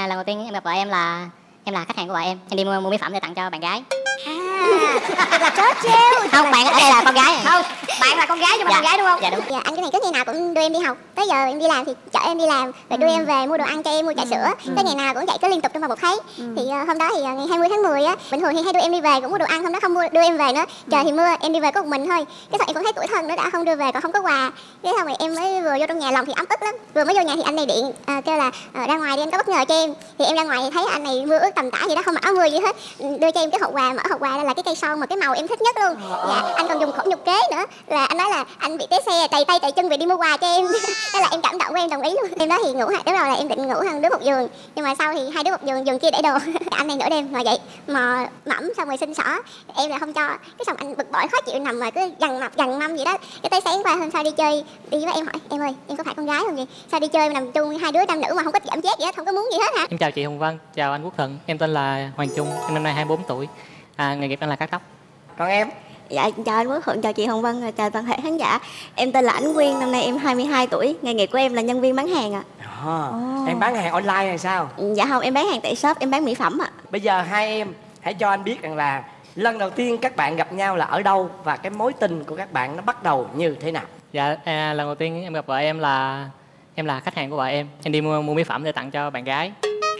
lần đầu tiên em gặp vợ em là khách hàng của vợ em đi mua mỹ phẩm để tặng cho bạn gái. Là chó treo. Không, bạn ở đây là con gái. Không, bạn là con gái chứ mà con gái đúng không? Dạ đúng. Dạ, anh cái này cứ ngày nào cũng đưa em đi học. Tới giờ em đi làm thì chở em đi làm, rồi đưa em về mua đồ ăn cho em, mua trà sữa. Cái ngày nào cũng vậy, cứ liên tục trong vòng một tháng. Thì hôm đó thì ngày 20 tháng 10 á, bình thường thì hay đưa em đi về cũng mua đồ ăn, hôm đó không đưa em về nữa. Trời thì mưa, em đi về có một mình thôi. Cái xong em cũng thấy tủi thân nữa, đã không đưa về còn không có quà. Cái xong rồi em mới vừa vô trong nhà, lòng thì ấm ức lắm. Vừa mới vô nhà thì anh này điện kêu là ra ngoài đi, anh có bất ngờ cho em. Thì em ra ngoài thì thấy anh này mưa ướt tầm tã gì đó, không mặc áo mưa gì hết. Đưa cho em cái hộp quà, mở hộp quà là cái cây son mà cái màu em thích nhất luôn. Dạ, anh còn dùng khổ nhục kế nữa, là anh nói là anh bị té xe, trầy tay trầy chân về đi mua quà cho em. Thế là em cảm động của em đồng ý luôn. Đêm đó thì ngủ đúng rồi, là em định ngủ hàng đứa một giường, nhưng mà sau thì hai đứa một giường, giường kia để đồ. Anh này nửa đêm ngồi dậy mò mẫm xong rồi xin xỏ, em là không cho. Cái xong anh bực bội khó chịu nằm mà cứ dằn mâm gì đó. Cái tới sáng qua hôm sau đi chơi, đi với em hỏi em ơi em có phải con gái không vậy, sao đi chơi mà nằm chung hai đứa nam nữ mà không có giảm chết gì hết, không có muốn gì hết hả? Em chào chị Hồng Vân, chào anh Quốc Thuận, em tên là Hoàng Trung, em năm nay 24 tuổi, nghề nghiệp đang là cắt tóc. Còn em? Dạ, chào anh Quốc Thuận, chào chị Hồng Vân, chào toàn thể khán giả. Em tên là Ánh Quyên, năm nay em 22 tuổi, nghề nghiệp của em là nhân viên bán hàng ạ. Em bán hàng online hay sao? Dạ không, em bán hàng tại shop, em bán mỹ phẩm ạ. Bây giờ hai em hãy cho anh biết rằng là lần đầu tiên các bạn gặp nhau là ở đâu và cái mối tình của các bạn nó bắt đầu như thế nào? Dạ, lần đầu tiên em gặp vợ em là khách hàng của vợ em đi mua mỹ phẩm để tặng cho bạn gái.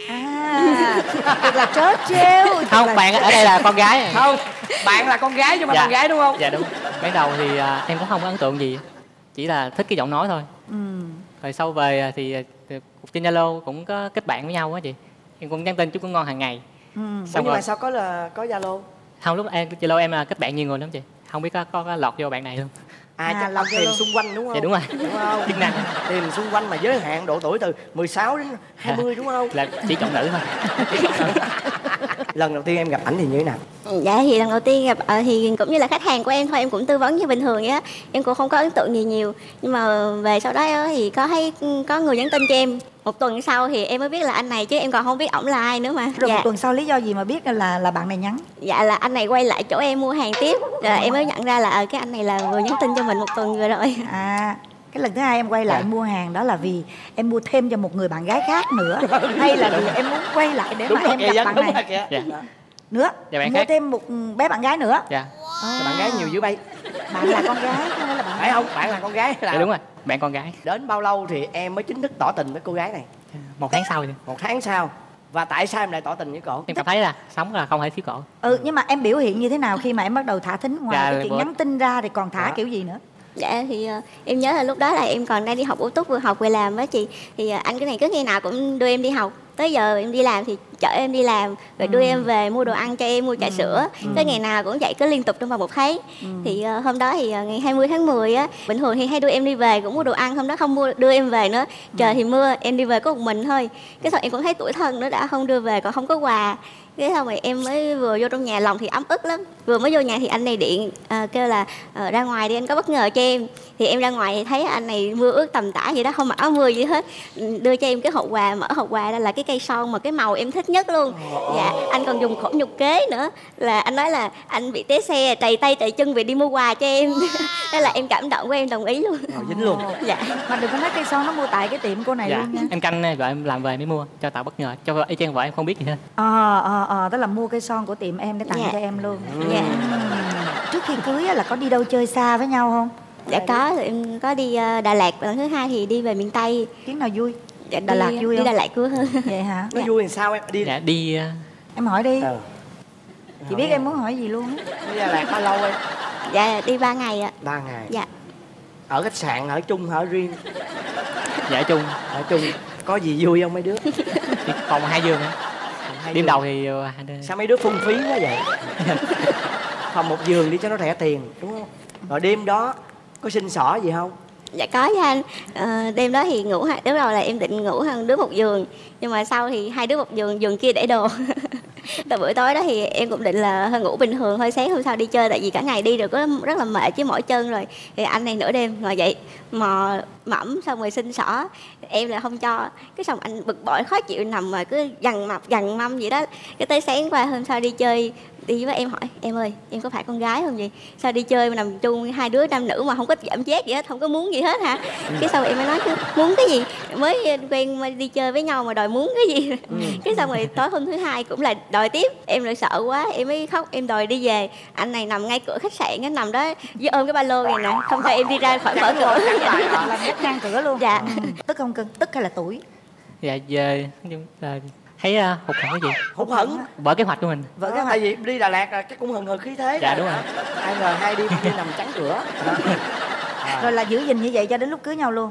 Là chó treo. Không, bạn ở đây là con gái. Không, bạn là con gái chứ mà con gái đúng không? Dạ đúng. Ban đầu thì em cũng không có ấn tượng gì, chỉ là thích cái giọng nói thôi. Rồi sau về thì trên Zalo cũng có kết bạn với nhau á chị, em cũng nhắn tin chúc ngủ ngon hàng ngày. Nhưng mà sao có Zalo? Không, lúc Zalo em là kết bạn nhiều người lắm chị, không biết có lọt vô bạn này không. Chắc là tìm xung quanh đúng không? Dạ đúng rồi. Đúng không? Chức năng tìm xung quanh mà giới hạn độ tuổi từ 16 đến 20 đúng không? Là chỉ chọn nữ thôi. Lần đầu tiên em gặp ảnh thì như thế nào? Dạ thì lần đầu tiên gặp thì cũng như là khách hàng của em thôi, em cũng tư vấn như bình thường vậy á, em cũng không có ấn tượng gì nhiều. Nhưng mà về sau đó thì có người nhắn tin cho em. Một tuần sau thì em mới biết là anh này, chứ em còn không biết ổng là ai nữa mà. Rồi một tuần sau lý do gì mà biết là bạn này nhắn? Dạ là anh này quay lại chỗ em mua hàng tiếp, rồi em mới nhận ra là cái anh này là vừa nhắn tin cho mình một tuần vừa rồi. Cái lần thứ hai em quay lại mua hàng đó là vì em mua thêm cho một người bạn gái khác nữa, hay là vì em muốn quay lại để mà em gặp bạn này nữa? Mua thêm một bé bạn gái nữa. Dạ. Bạn gái nhiều dữ bay. Bạn là con gái chứ không phải là bạn phải không? Bạn là con gái là dạ, đúng rồi, bạn con gái. Đến bao lâu thì em mới chính thức tỏ tình với cô gái này? 1 tháng sau. 1 tháng sau. Và tại sao em lại tỏ tình với cổ? Em cảm thấy là sống là không thể thiếu cổ. Nhưng mà em biểu hiện như thế nào khi mà em bắt đầu thả thính? Ngoài cái chuyện nhắn tin ra thì còn thả kiểu gì nữa? Dạ thì em nhớ là lúc đó là em còn đang đi học ủ túc, vừa học vừa làm với chị. Thì anh cái này cứ ngày nào cũng đưa em đi học, tới giờ em đi làm thì chở em đi làm, rồi đưa em về mua đồ ăn cho em, mua trà sữa. Cái ngày nào cũng vậy, cứ liên tục trong vòng một tháng. Thì hôm đó thì ngày 20 tháng 10 á, bình thường thì hay đưa em đi về cũng mua đồ ăn, hôm đó không đưa em về nữa. Trời thì mưa, em đi về có một mình thôi. Cái xong em cũng thấy tủi thân nữa, đã không đưa về còn không có quà. Cái xong rồi em mới vừa vô trong nhà, lòng thì ấm ức lắm. Vừa mới vô nhà thì anh này điện kêu là ra ngoài đi, anh có bất ngờ cho em. Thì em ra ngoài thì thấy anh này mưa ướt tầm tã vậy đó, không mặc áo mưa gì hết. Đưa cho em cái hộp quà, mở hộp quà ra là cái cây son mà cái màu em thích nhất luôn. Dạ, anh còn dùng khổ nhục kế nữa, là anh nói là anh bị té xe, trầy tay trầy chân về đi mua quà cho em. Thế là em cảm động của em đồng ý luôn. Dính luôn. Dạ. Mà đừng có nói cây son nó mua tại cái tiệm cô này luôn nha. Em canh vợ em làm về mới mua, cho tạo bất ngờ, cho y chang vợ em không biết gì hết. Tức là mua cây son của tiệm em để tặng cho em luôn. Dạ. Trước khi cưới là có đi đâu chơi xa với nhau không? Dạ có, em có đi Đà Lạt, lần thứ hai thì đi về miền Tây. Chuyến nào vui? Dạ, Đà Lạt vui không? Đi Đà Lạt vui hơn. Vậy hả? Nó vui làm sao em đi? Dạ đi. Em hỏi đi. Chị biết em muốn hỏi gì luôn á. Đi Đà Lạt bao lâu em? Dạ đi 3 ngày ạ. 3 ngày. Dạ. Ở khách sạn, ở chung, ở riêng? Dạ chung. Ở chung. Có gì vui không mấy đứa? Phòng 2 giường á. Đêm đầu thì sao mấy đứa phung phí quá vậy? Phòng 1 giường đi cho nó rẻ tiền đúng không? Rồi đêm đó có xin xỏ gì không? Dạ có với anh. Đêm đó thì ngủ lúc đầu là em định ngủ đứa một giường, nhưng mà sau thì hai đứa một giường, giường kia để đồ. Tại buổi tối đó thì em cũng định là hơi ngủ bình thường thôi, sáng hôm sau đi chơi, tại vì cả ngày đi được rất là mệt chứ mỏi chân rồi. Thì anh này nửa đêm ngồi dậy mò mẫm xong rồi xin xỏ, em là không cho. Cái xong anh bực bội khó chịu nằm mà cứ dằn mâm vậy đó. Cái tới sáng qua hôm sau đi chơi đi với em hỏi em ơi em có phải con gái không vậy, sao đi chơi mà nằm chung hai đứa nam nữ mà không có giảm chết gì hết, không có muốn gì hết hả? Cái xong em mới nói chứ muốn cái gì, mới quen mà đi chơi với nhau mà đòi muốn cái gì. Cái xong rồi tối hôm thứ hai cũng là đòi tiếp, em lại sợ quá em mới khóc, em đòi đi về. Anh này nằm ngay cửa khách sạn, cái nằm đó với ôm cái ba lô này nè, không cho em đi ra khỏi mở cửa. Làm hết ngang cửa luôn. Dạ. Tức không cưng, tức hay là tuổi? Dạ về nhưng là thấy hụt hẫng cái gì, Hụt hẫng vỡ kế hoạch của mình. Vợ cái tại vì đi Đà Lạt là chắc cũng hừng hực khí thế. Dạ đúng rồi. Ai ngờ hai đi nằm trắng cửa. Rồi là giữ gìn như vậy cho đến lúc cưới nhau luôn.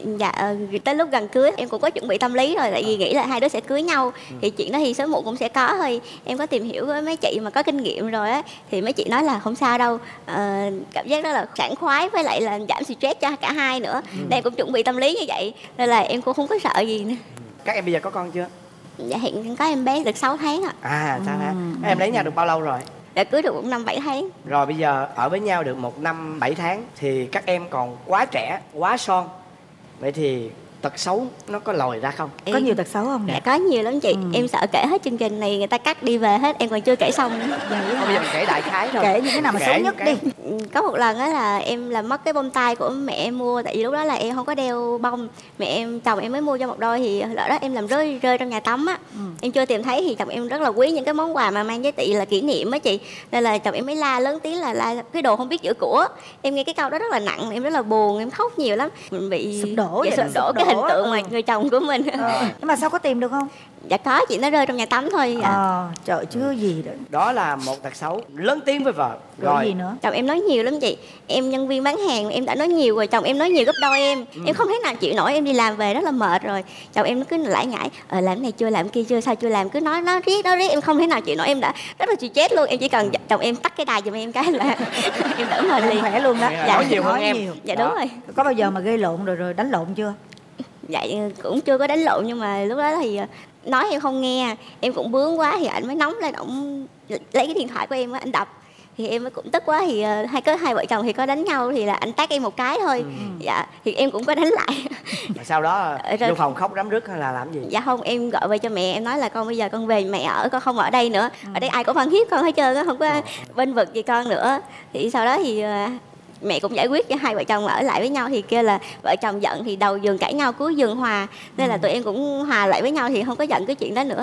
Dạ tới lúc gần cưới em cũng có chuẩn bị tâm lý rồi, tại vì nghĩ là hai đứa sẽ cưới nhau thì chuyện đó thì sớm muộn cũng sẽ có thôi. Em có tìm hiểu với mấy chị mà có kinh nghiệm rồi á, thì mấy chị nói là không sao đâu, cảm giác đó là sảng khoái với lại là giảm stress cho cả hai nữa. Nên em cũng chuẩn bị tâm lý như vậy nên là em cũng không có sợ gì nữa. Các em bây giờ có con chưa? Dạ hiện có em bé được 6 tháng ạ. Sao hả? Em lấy nhau được bao lâu rồi? Đã cưới được cũng 5-7 tháng. Rồi bây giờ ở với nhau được 1 năm 7 tháng thì các em còn quá trẻ, quá son. Vậy thì tật xấu nó có lòi ra không? Có nhiều tật xấu không? Dạ có nhiều lắm chị. Em sợ kể hết chương trình này người ta cắt đi về hết, em còn chưa kể xong nữa. Vậy Bây giờ mình kể đại khái thôi. Kể những cái nào mà xấu nhất đi. Có một lần đó là em làm mất cái bông tai của mẹ em mua, tại vì lúc đó là em không có đeo bông, chồng em mới mua cho một đôi, thì lỡ đó em làm rơi trong nhà tắm á. Em chưa tìm thấy thì chồng em rất là quý những cái món quà mà mang giá trị là kỷ niệm á chị, nên là chồng em mới la lớn tiếng là la cái đồ không biết giữ của. Em nghe cái câu đó rất là nặng, em rất là buồn, em khóc nhiều lắm, mình bị Sụp đổ vậy, sụp đổ cái hình tượng mà người chồng của mình. Nhưng mà sao có tìm được không? Dạ có chị, nó rơi trong nhà tắm thôi. Trời chưa gì đó. Đó là một tật xấu. Lớn tiếng với vợ. Rồi gì nữa? Chồng em nói nhiều lắm chị. Em nhân viên bán hàng em đã nói nhiều rồi, chồng em nói nhiều gấp đôi em. Em không thể nào chịu nổi, em đi làm về rất là mệt rồi. Chồng em nó cứ lải nhải, làm cái này chưa, làm kia chưa, sao chưa làm, cứ nói nó riết em không thể nào chịu nổi, em đã rất là chịu chết luôn. Em chỉ cần chồng em tắt cái đài giùm em cái là em đỡ mệt liền. Khỏe luôn đó. Nói nhiều hơn em. Dạ Đó. đúng rồi. Có bao giờ mà gây lộn rồi đánh lộn chưa? Dạ cũng chưa có đánh lộn, nhưng mà lúc đó thì nói em không nghe, em cũng bướng quá thì anh mới nóng lên, ổng lấy cái điện thoại của em anh đập. Thì em cũng tức quá thì hai vợ chồng thì có đánh nhau thì là anh tát em một cái thôi. Dạ thì em cũng có đánh lại. Sau đó vô phòng khóc rắm rứt hay là làm gì? Dạ không, em gọi về cho mẹ, em nói là con bây giờ con về mẹ ở, con không ở đây nữa. Ở đây ai cũng ăn hiếp con hết trơn á, không có bênh vực gì con nữa. Thì sau đó thì mẹ cũng giải quyết cho hai vợ chồng ở lại với nhau, thì kêu là vợ chồng giận thì đầu giường cãi nhau cuối giường hòa, nên là tụi em cũng hòa lại với nhau thì không có giận cái chuyện đó nữa.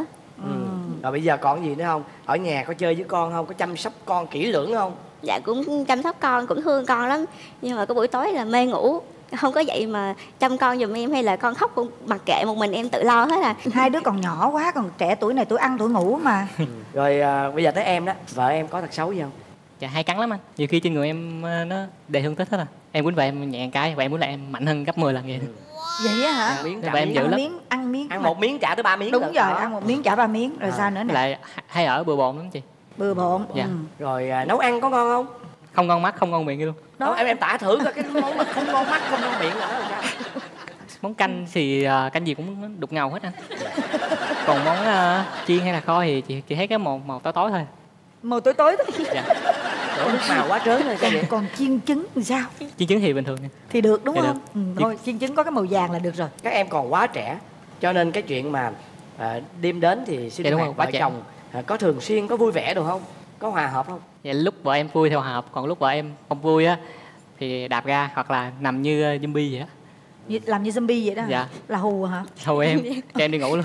Rồi bây giờ còn gì nữa không? Ở nhà có chơi với con không? Có chăm sóc con kỹ lưỡng không? Dạ cũng chăm sóc con, cũng thương con lắm, nhưng mà có buổi tối là mê ngủ, không có vậy mà chăm con giùm em, hay là con khóc cũng mặc kệ, một mình em tự lo hết à. Hai đứa còn nhỏ quá, còn trẻ tuổi này tuổi ăn tuổi ngủ mà. Rồi bây giờ tới em đó, vợ em có tật xấu gì không? Dạ hay cắn lắm anh, nhiều khi trên người em nó đầy thương tích hết à. Em quýnh về em nhẹ cái và em quýnh lại em mạnh hơn gấp 10 lần vậy. Vậy á hả? Ăn miếng trả Và em miếng. dữ Ăn lắm. miếng, ăn miếng. Ăn một miếng trả tới 3 miếng. Đúng lận. rồi, Đó. ăn một miếng trả 3 miếng. Rồi sao nữa nè? Lại hay ở bừa bộn lắm chị. Bừa bộn. Dạ. Rồi nấu ăn có ngon không? Không ngon mắt không ngon miệng luôn. Đó. Em tả thử coi cái món mà không ngon mắt không ngon miệng là nó làm sao? Món canh thì canh gì cũng đục ngầu hết anh. Còn món chiên hay là kho thì chị thấy cái màu tối tối thôi. Màu tối tối thôi. Dạ. Đổ nước màu quá trớn rồi sao vậy? Còn chiên trứng thì sao? Chiên trứng thì bình thường. Thì được đúng Dạ không? Thôi chiên trứng có cái màu vàng là được rồi. Các em còn quá trẻ, cho nên cái chuyện mà đêm đến thì sinh Dạ, đúng hoạt rồi, quá vợ trẻ. chồng có thường xuyên có vui vẻ được không? Có hòa hợp không? Vậy lúc vợ em vui theo hợp, còn lúc vợ em không vui á thì đạp ga hoặc là nằm như zombie vậy á. Làm như zombie vậy đó hả? Dạ. Là hù hả? Thôi em cho em đi ngủ luôn.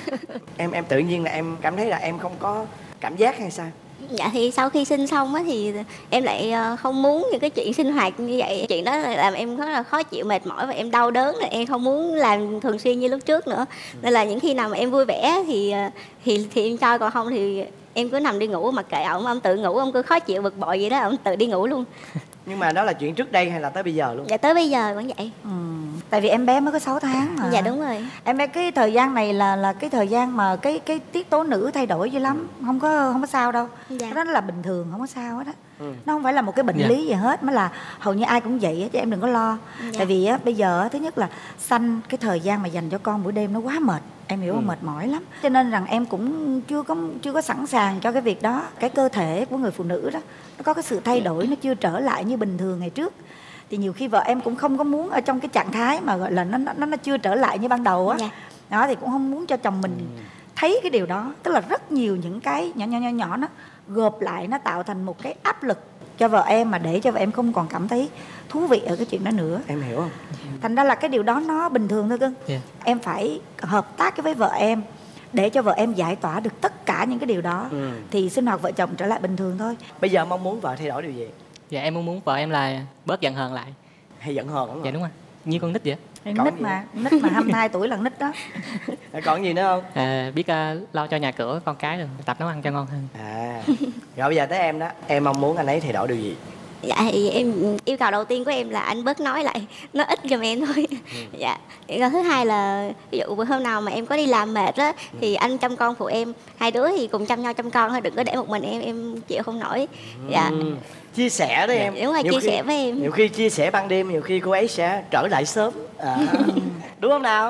Em tự nhiên là em cảm thấy là em không có cảm giác hay sao? Dạ thì sau khi sinh xong á thì em lại không muốn những cái chuyện sinh hoạt như vậy. Chuyện đó là làm em rất là khó chịu, mệt mỏi và em đau đớn, là em không muốn làm thường xuyên như lúc trước nữa. Nên là những khi nào mà em vui vẻ thì em cho, còn không thì em cứ nằm đi ngủ, mặc kệ ông tự ngủ, ông cứ khó chịu bực bội vậy đó, ông tự đi ngủ luôn. Nhưng mà đó là chuyện trước đây hay là tới bây giờ luôn? Dạ tới bây giờ vẫn vậy. Tại vì em bé mới có 6 tháng mà. Dạ đúng rồi. Em bé cái thời gian này là cái thời gian mà cái tiết tố nữ thay đổi dữ lắm, không có sao đâu. Dạ. Cái đó là bình thường, không có sao hết á. Nó không phải là một cái bệnh lý gì hết, mới là hầu như ai cũng vậy á, chứ em đừng có lo. Tại vì á bây giờ á, thứ nhất là sanh cái thời gian mà dành cho con buổi đêm nó quá mệt. Em hiểu không? Mệt mỏi lắm, cho nên rằng em cũng chưa có sẵn sàng cho cái việc đó. Cái cơ thể của người phụ nữ đó nó có cái sự thay đổi, nó chưa trở lại như bình thường ngày trước. Thì nhiều khi vợ em cũng không có muốn ở trong cái trạng thái mà gọi là nó chưa trở lại như ban đầu á. Đó thì cũng không muốn cho chồng mình thấy cái điều đó, tức là rất nhiều những cái nhỏ nó gộp lại, nó tạo thành một cái áp lực cho vợ em, mà để cho vợ em không còn cảm thấy thú vị ở cái chuyện đó nữa. Em hiểu không? Thành ra là cái điều đó nó bình thường thôi cưng. Em phải hợp tác với vợ em để cho vợ em giải tỏa được tất cả những cái điều đó, thì sinh hoạt vợ chồng trở lại bình thường thôi. Bây giờ mong muốn vợ thay đổi điều gì? Dạ em muốn vợ em là bớt giận hờn lại. Hay giận hờn lắm? Dạ đúng rồi, như con nít vậy. Nít mà 22 tuổi là nít đó. Còn gì nữa không? Biết lo cho nhà cửa con cái rồi tập nấu ăn cho ngon hơn. Rồi bây giờ tới em đó, em mong muốn anh ấy thay đổi điều gì? Dạ thì em yêu cầu đầu tiên của em là anh bớt nói lại, nó ít giùm em thôi. Dạ. Rồi thứ hai là ví dụ hôm nào mà em có đi làm mệt á thì anh chăm con phụ em, hai đứa thì cùng chăm nhau chăm con thôi, đừng có để một mình em chịu không nổi. Dạ. Chia sẻ đấy em. Đúng rồi, chia sẻ với em. Nhiều khi chia sẻ ban đêm, nhiều khi cô ấy sẽ trở lại sớm. Đúng không nào?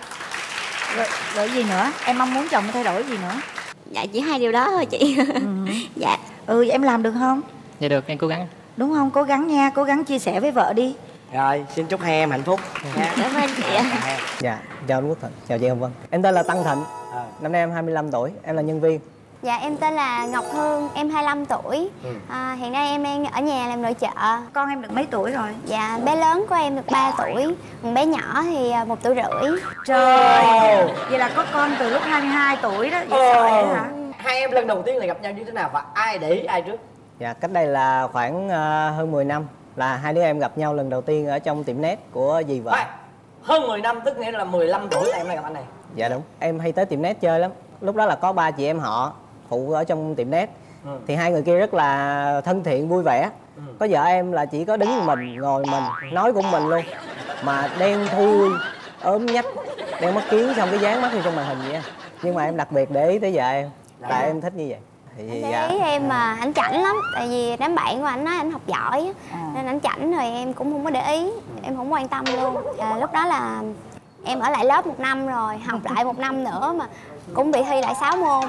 Rồi gì nữa? Em mong muốn chồng thay đổi gì nữa? Dạ chỉ hai điều đó thôi chị. Dạ. Vậy em làm được không? Dạ được, em cố gắng. Đúng không? Cố gắng nha, cố gắng chia sẻ với vợ đi. Rồi, xin chúc hai em hạnh phúc. Cảm ơn chị ạ. Dạ, chào anh Quốc Thịnh, chào chị Hồng Vân. Em tên là Tăng Thịnh, năm nay em 25 tuổi, em là nhân viên. Dạ em tên là Ngọc Hương, em 25 tuổi. Hiện nay em đang ở nhà làm nội trợ. Con em được mấy tuổi rồi? Dạ bé lớn của em được 3 tuổi, còn bé nhỏ thì 1 tuổi rưỡi. Trời, vậy là có con từ lúc 22 tuổi đó, vậy sao vậy hả? Hai em lần đầu tiên là gặp nhau như thế nào và ai để ý ai trước? Dạ, cách đây là khoảng hơn 10 năm là hai đứa em gặp nhau lần đầu tiên ở trong tiệm net của dì vợ. Hơn 10 năm tức nghĩa là 15 tuổi là em đang gặp anh này. Dạ đúng, em hay tới tiệm net chơi lắm. Lúc đó là có 3 chị em họ phụ ở trong tiệm net. Thì hai người kia rất là thân thiện, vui vẻ. Có vợ em là chỉ có đứng mình, ngồi mình, nói cũng mình luôn. Mà đen thui, ốm nhách, đeo mắt kiến, xong cái dán mắt như trong màn hình vậy. Nhưng mà em đặc biệt để ý tới vợ em, tại em thích như vậy. Thì Anh để ý em mà anh chảnh lắm, tại vì đám bạn của anh nói anh học giỏi nên anh chảnh, rồi em cũng không có để ý, em không quan tâm luôn. Lúc đó là em ở lại lớp 1 năm rồi, học lại 1 năm nữa mà cũng bị thi lại 6 môn.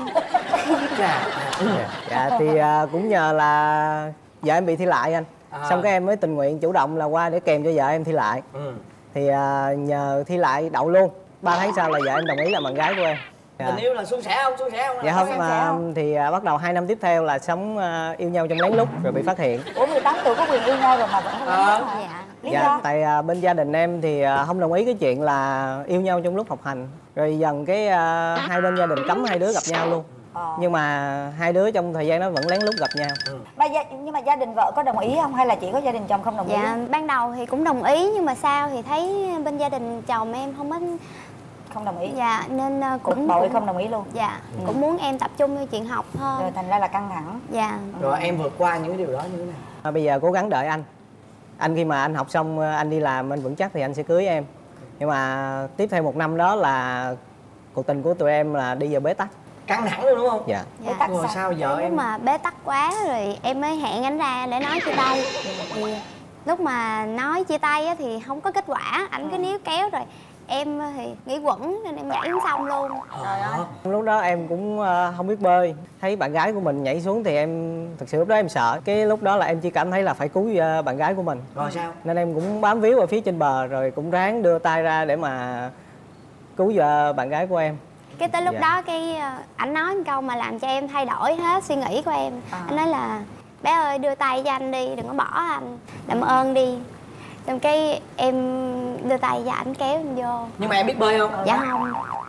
Dạ thì cũng nhờ là vợ em bị thi lại anh. Xong cái em mới tình nguyện chủ động là qua để kèm cho vợ em thi lại. Thì nhờ thi lại đậu luôn. 3 tháng sau là vợ em đồng ý làm bạn gái của em. Tình yêu là suôn sẻ không? Suôn sẻ không? Dạ không, thì bắt đầu 2 năm tiếp theo là sống yêu nhau trong lén lút rồi bị phát hiện. Ủa 18 tuổi có quyền yêu nhau rồi mà vẫn không biết hả? Dạ, tại bên gia đình em thì không đồng ý cái chuyện là yêu nhau trong lúc học hành. Rồi dần cái hai bên gia đình cấm hai đứa gặp nhau luôn. Nhưng mà hai đứa trong thời gian đó vẫn lén lút gặp nhau. Nhưng mà gia đình vợ có đồng ý không hay là chỉ có gia đình chồng không đồng ý? Dạ ban đầu thì cũng đồng ý, nhưng mà sau thì thấy bên gia đình chồng em không đồng ý. Dạ nên cũng không đồng ý luôn. Dạ cũng muốn em tập trung vào chuyện học hơn. Rồi thành ra là căng thẳng. Dạ. Rồi em vượt qua những cái điều đó như thế nào? Bây giờ cố gắng đợi anh. Anh khi mà anh học xong, anh đi làm, anh vững chắc thì anh sẽ cưới em. Nhưng mà tiếp theo 1 năm đó là cuộc tình của tụi em là đi vào bế tắc. Căng thẳng luôn đúng không? Dạ. Dạ. Rồi sao vợ em? Lúc mà bế tắc quá rồi em mới hẹn anh ra để nói chia tay. Thì lúc mà nói chia tay á, thì không có kết quả, ảnh cứ níu kéo rồi em thì nghĩ quẩn nên em nhảy xuống sông luôn. Trời ơi. Lúc đó em cũng không biết bơi, thấy bạn gái của mình nhảy xuống thì em thực sự lúc đó em sợ. Cái lúc đó là em chỉ cảm thấy là phải cứu bạn gái của mình. Rồi sao? Nên em cũng bám víu ở phía trên bờ rồi cũng ráng đưa tay ra để mà cứu bạn gái của em. Cái tới lúc đó cái ảnh nói một câu mà làm cho em thay đổi hết suy nghĩ của em. Anh nói là bé ơi đưa tay cho anh đi, đừng có bỏ anh, làm ơn đi. Xong cái em đưa tay cho ảnh kéo em vô. Nhưng mà em biết bơi không? Dạ không.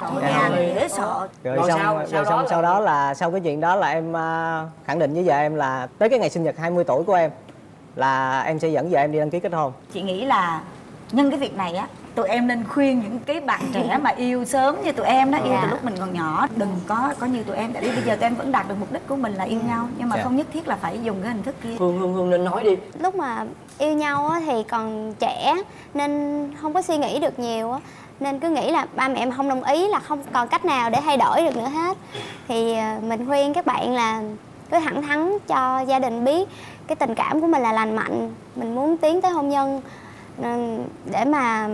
Dễ sợ. Rồi sau đó là sau cái chuyện đó là em khẳng định với vợ em là tới cái ngày sinh nhật 20 tuổi của em là em sẽ dẫn vợ em đi đăng ký kết hôn. Chị nghĩ là nhân cái việc này á, tụi em nên khuyên những cái bạn trẻ mà yêu sớm như tụi em đó, yêu từ lúc mình còn nhỏ, đừng có như tụi em. Tại vì bây giờ tụi em vẫn đạt được mục đích của mình là yêu nhau, nhưng mà không nhất thiết là phải dùng cái hình thức kia. Hương nên nói đi. Lúc mà yêu nhau á, thì còn trẻ nên không có suy nghĩ được nhiều á, nên cứ nghĩ là ba mẹ em không đồng ý là không còn cách nào để thay đổi được nữa hết. Thì mình khuyên các bạn là cứ thẳng thắn cho gia đình biết cái tình cảm của mình là lành mạnh, mình muốn tiến tới hôn nhân, nên để mà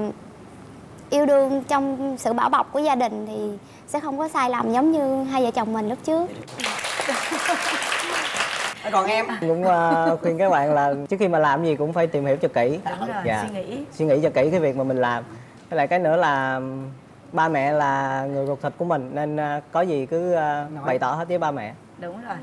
yêu đương trong sự bảo bọc của gia đình thì sẽ không có sai lầm giống như hai vợ chồng mình lúc trước. Còn em cũng khuyên các bạn là trước khi mà làm gì cũng phải tìm hiểu cho kỹ. Đúng rồi, suy nghĩ cho kỹ cái việc mà mình làm. Với lại cái nữa là ba mẹ là người ruột thịt của mình nên có gì cứ bày tỏ hết với ba mẹ. Đúng rồi.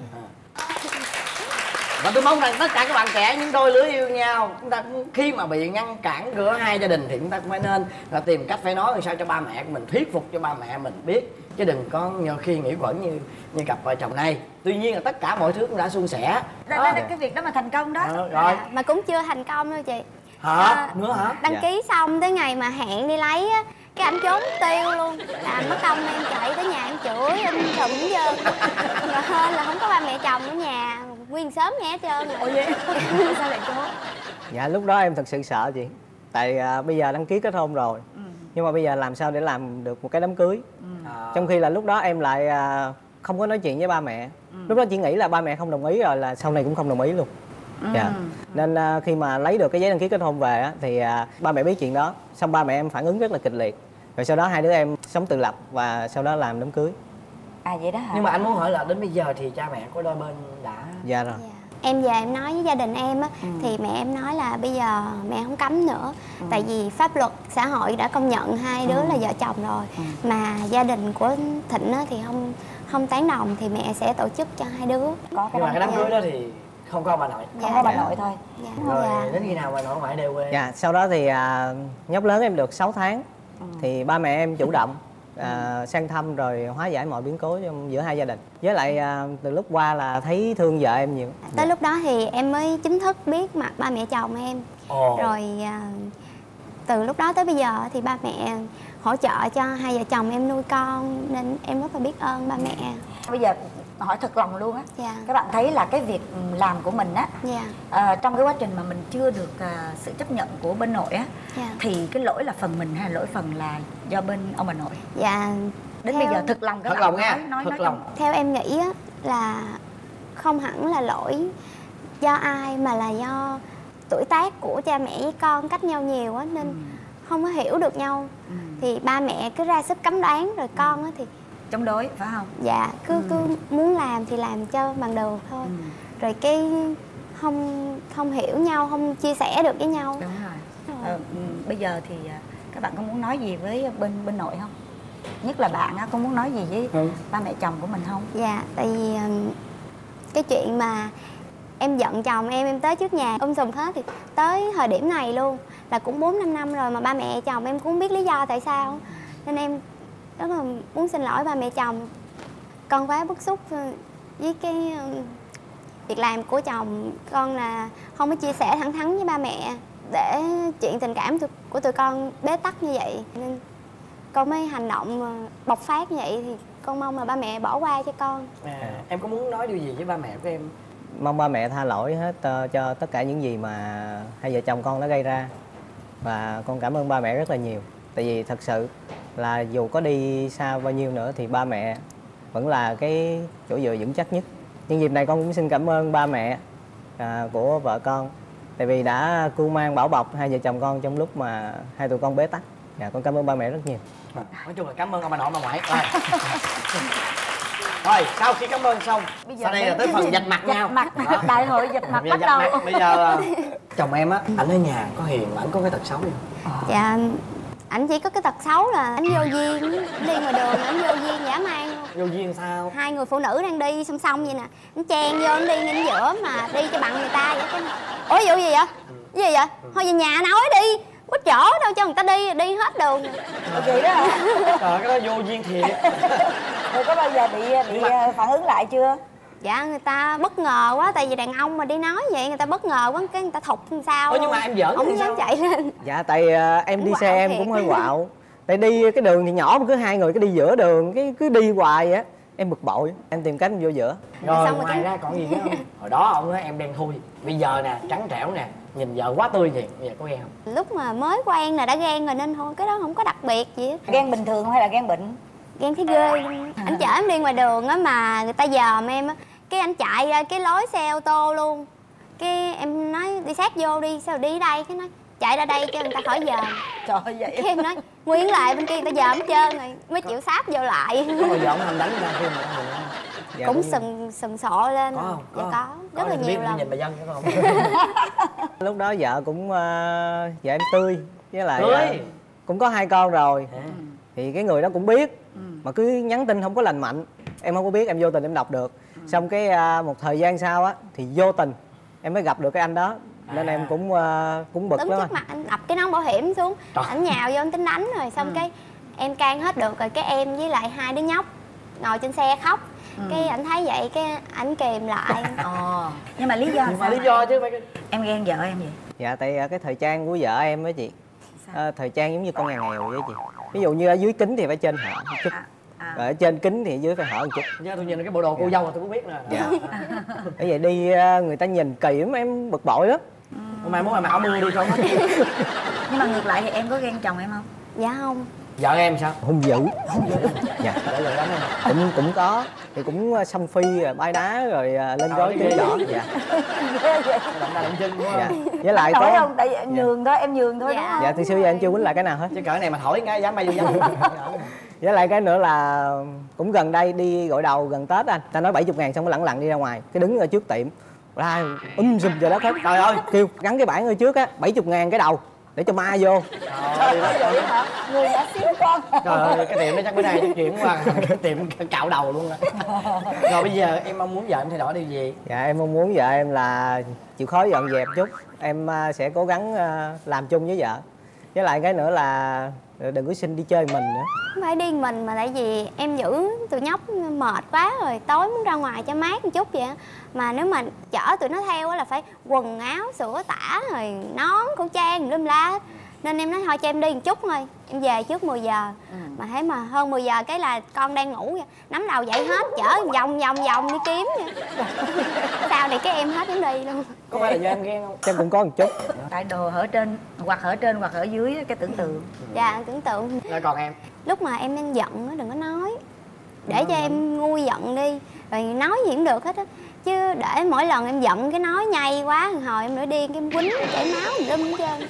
Và tôi mong rằng tất cả các bạn trẻ, những đôi lứa yêu nhau, chúng ta cũng khi mà bị ngăn cản giữa hai gia đình thì chúng ta cũng phải nên là tìm cách phải nói làm sao cho ba mẹ của mình, thuyết phục cho ba mẹ mình biết, chứ đừng có nhiều khi nghĩ quẩn như cặp vợ chồng này. Tuy nhiên là tất cả mọi thứ cũng đã suôn sẻ. Cái việc đó mà thành công đó. Rồi. Mà cũng chưa thành công đâu chị. Hả? Nữa hả? Đăng ký xong tới ngày mà hẹn đi lấy á, cái anh trốn tiêu luôn. Làm mất công em chạy tới nhà em chửi em sùm hết trơn. Rồi hên là không có ba mẹ chồng ở nhà, nguyên xóm nghe hết trơn. Ủa vậy? Sao lại trốn? Dạ lúc đó em thật sự sợ chị. Tại bây giờ đăng ký kết hôn rồi, nhưng mà bây giờ làm sao để làm được một cái đám cưới. Trong khi là lúc đó em lại không có nói chuyện với ba mẹ. Lúc đó chỉ nghĩ là ba mẹ không đồng ý rồi là sau này cũng không đồng ý luôn. Dạ. Nên khi mà lấy được cái giấy đăng ký kết hôn về á, thì ba mẹ biết chuyện đó. Xong ba mẹ em phản ứng rất là kịch liệt. Rồi sau đó hai đứa em sống tự lập và sau đó làm đám cưới. À vậy đó hả? Nhưng mà anh muốn hỏi là đến bây giờ thì cha mẹ của đôi bên đã... Dạ rồi. Em về em nói với gia đình em á, thì mẹ em nói là bây giờ mẹ không cấm nữa. Tại vì pháp luật xã hội đã công nhận hai đứa là vợ chồng rồi. Mà gia đình của Thịnh á, thì không tán đồng thì mẹ sẽ tổ chức cho hai đứa. Có Nhưng mà cái đám cưới đó thì không có bà nội. Không có bà nội thôi. Dạ. Rồi Dạ. đến khi nào bà nội ngoại đều quê? Dạ, sau đó thì nhóc lớn em được 6 tháng thì ba mẹ em chủ động sang thăm rồi hóa giải mọi biến cố giữa hai gia đình. Với lại từ lúc qua là thấy thương vợ em nhiều. Tới lúc đó thì em mới chính thức biết mặt ba mẹ chồng em. Rồi từ lúc đó tới bây giờ thì ba mẹ hỗ trợ cho hai vợ chồng em nuôi con nên em rất là biết ơn ba mẹ. Bây giờ hỏi thật lòng luôn á. Dạ. Các bạn thấy là cái việc làm của mình á, Dạ. trong cái quá trình mà mình chưa được sự chấp nhận của bên nội á, Dạ. thì cái lỗi là phần mình hay là lỗi phần là do bên ông bà nội? Dạ. Đến bây giờ thực lòng các Thật bạn lòng nha, nói thật lòng. Theo em nghĩ á, là không hẳn là lỗi do ai mà là do tuổi tác của cha mẹ với con cách nhau nhiều á nên không có hiểu được nhau. Thì ba mẹ cứ ra sức cấm đoán rồi con á thì chống đối phải không? dạ cứ muốn làm thì làm cho bằng được thôi. Rồi cái không hiểu nhau, không chia sẻ được với nhau. Đúng rồi. Bây giờ thì các bạn có muốn nói gì với bên nội không? Nhất là bạn á, có muốn nói gì với ba mẹ chồng của mình không? Dạ, tại vì cái chuyện mà em giận chồng em tới trước nhà sùm hết thì tới thời điểm này luôn là cũng 4-5 năm rồi mà ba mẹ chồng em cũng không biết lý do tại sao. Nên em rất là muốn xin lỗi ba mẹ chồng. Con quá bức xúc với cái việc làm của chồng con là không có chia sẻ thẳng thắn với ba mẹ để chuyện tình cảm của tụi con bế tắc như vậy. Nên con mới hành động bộc phát như vậy thì con mong là ba mẹ bỏ qua cho con. Em có muốn nói điều gì với ba mẹ của em? Mong ba mẹ tha lỗi hết cho tất cả những gì mà hai vợ chồng con đã gây ra. Và con cảm ơn ba mẹ rất là nhiều. Tại vì thật sự là dù có đi xa bao nhiêu nữa thì ba mẹ vẫn là cái chỗ dựa vững chắc nhất. Nhân dịp này con cũng xin cảm ơn ba mẹ của vợ con. Tại vì đã cưu mang bảo bọc hai vợ chồng con trong lúc mà hai tụi con bế tắc. Dạ, con cảm ơn ba mẹ rất nhiều. Nói chung là cảm ơn ông bà nội bà ngoại. Rồi sau khi cảm ơn xong, sau đây là tới phần vạch mặt nhau. Đại hội vạch mặt bắt đầu. Bây giờ chồng em á, ảnh ở nhà có hiền mà ảnh có cái tật xấu gì không? Dạ, ảnh chỉ có cái tật xấu là ảnh vô duyên, đi ngoài đường ảnh vô duyên dã man luôn. Vô duyên sao? Hai người phụ nữ đang đi song song vậy nè, ảnh chen vô ảnh đi ngay giữa mà đi cho bằng người ta vậy cái. Ủa vụ gì vậy? Cái gì vậy? Thôi về nhà nói đi. Có chỗ đâu cho người ta đi hết đường. Vậy đó hả? Trời, cái đó vô duyên thiệt. Rồi có bao giờ bị phản ứng lại chưa? Dạ người ta bất ngờ quá, tại vì đàn ông mà đi nói vậy người ta bất ngờ quá, cái người ta thục làm sao. Nhưng mà em giỡn không thì dám sao? chạy lên. Dạ tại em đi xe em thiệt. cũng hơi quạo. Tại đi cái đường thì nhỏ mà cứ hai người cứ đi giữa đường, cái cứ đi hoài á. Em bực bội, em tìm cách em vô giữa. Rồi Xong rồi ngoài ra còn gì nữa không? Hồi đó ông nói em đen thui, bây giờ nè trắng trẻo nè, nhìn vợ quá tươi vậy, bây giờ có ghen không? Lúc mà mới quen là đã ghen rồi nên thôi, cái đó không có đặc biệt gì hết. Ghen bình thường hay là ghen bệnh? Ghen thấy ghê luôn. Anh chở em đi ngoài đường á mà người ta dòm em á, cái anh chạy ra cái lối xe ô tô luôn. Cái em nói đi sát vô đi, sao đi đây? Cái nói chạy ra đây cho người ta khỏi dòm. Trời ơi vậy. Cái em nói nguyên lại bên kia người ta dòm hết trơn rồi mới chịu sáp vô lại. Có bao giờ ông Thành đánh ra khi mà ông nhìn không? Dạ, Cũng đúng. sừng sọ lên. Có không? Dạ có, rất là thì nhiều biết lần. nhìn bà dân phải không? Lúc đó vợ cũng vợ em tươi với lại Tươi? cũng có 2 con rồi. thì cái người đó cũng biết mà cứ nhắn tin không có lành mạnh, em không có biết, em vô tình em đọc được. Xong cái một thời gian sau á thì vô tình em mới gặp được cái anh đó, nên em cũng bực Đứng lắm. trước mặt anh đập cái nón bảo hiểm xuống, anh nhào vô anh tính đánh rồi xong cái em can hết được rồi, cái em với lại hai đứa nhóc ngồi trên xe khóc. Cái anh thấy vậy cái anh kìm lại. Nhưng mà lý do Nhưng mà sao? lý do chứ phải. Em ghen vợ em vậy? Dạ tại cái thời trang của vợ em á chị, thời trang giống như con nhà nghèo vậy chị. Ví dụ như ở dưới kính thì phải trên hở một chút, rồi ở trên kính thì dưới phải hở một chút. Chứ tôi nhìn cái bộ đồ cô dâu là tôi cũng biết nè. Dạ. Bởi vậy đi người ta nhìn kỳ lắm, em bực bội lắm. Mai muốn mặc áo mưa đi cho nó. Nhưng mà ngược lại thì em có ghen chồng em không? Dạ không. Vợ em sao? Hung dữ. Dạ. Để rồi đánh em. Cũng có, thì cũng xông phi rồi bay đá rồi lên gói kiếm trỏ. Dạ. Động tay động chân đúng Dạ. không? Với lại Nổi có không? Tại vì em nhường thôi, em nhường thôi Dạ. đúng không? dạ từ xưa giờ em chưa quýnh lại cái nào hết. Chứ cỡ này mà thổi cái dám bay vô dám. Với lại cái nữa là cũng gần đây đi gội đầu gần Tết anh, ta nói 70.000 xong cái lẳng đi ra ngoài, cái đứng ở trước tiệm ra sùm giờ đất hết. Trời ơi, kêu gắn cái bảng ở trước á, 70.000 cái đầu để cho ma vô. Người đã xíu con. Trời ơi, cái tiệm đó chắc bữa nay chắc chuyển qua cái tiệm cạo đầu luôn á. Rồi bây giờ em mong muốn vợ em thay đổi điều gì? Dạ em mong muốn vợ em là chịu khó dọn dẹp chút, em sẽ cố gắng làm chung với vợ. Với lại cái nữa là đừng có xin đi chơi mình nữa. Không phải đi mình mà tại vì em giữ tụi nhóc mệt quá rồi, tối muốn ra ngoài cho mát một chút vậy á. Mà nếu mà chở tụi nó theo á là phải quần áo, sữa tã rồi nón, khẩu trang, lum la hết. Nên em nói thôi cho em đi một chút thôi, em về trước 10 giờ. Mà thấy mà hơn 10 giờ cái là con đang ngủ vậy, nắm đầu dậy hết, chở vòng vòng đi kiếm vậy. Sau này cái em hết em đi luôn. Có phải là do em ghen không? Chắc cũng có một chút. Tại đồ ở trên hoặc ở dưới cái tưởng tượng. Dạ, tưởng tượng. Rồi còn em? Lúc mà em đang giận á đừng có nói, để cho em nguôi giận đi, rồi nói gì cũng được hết á. Chứ để mỗi lần em giận cái nói nhây quá, hồi em nửa điên cái em quýnh chảy máu đâm hết trơn.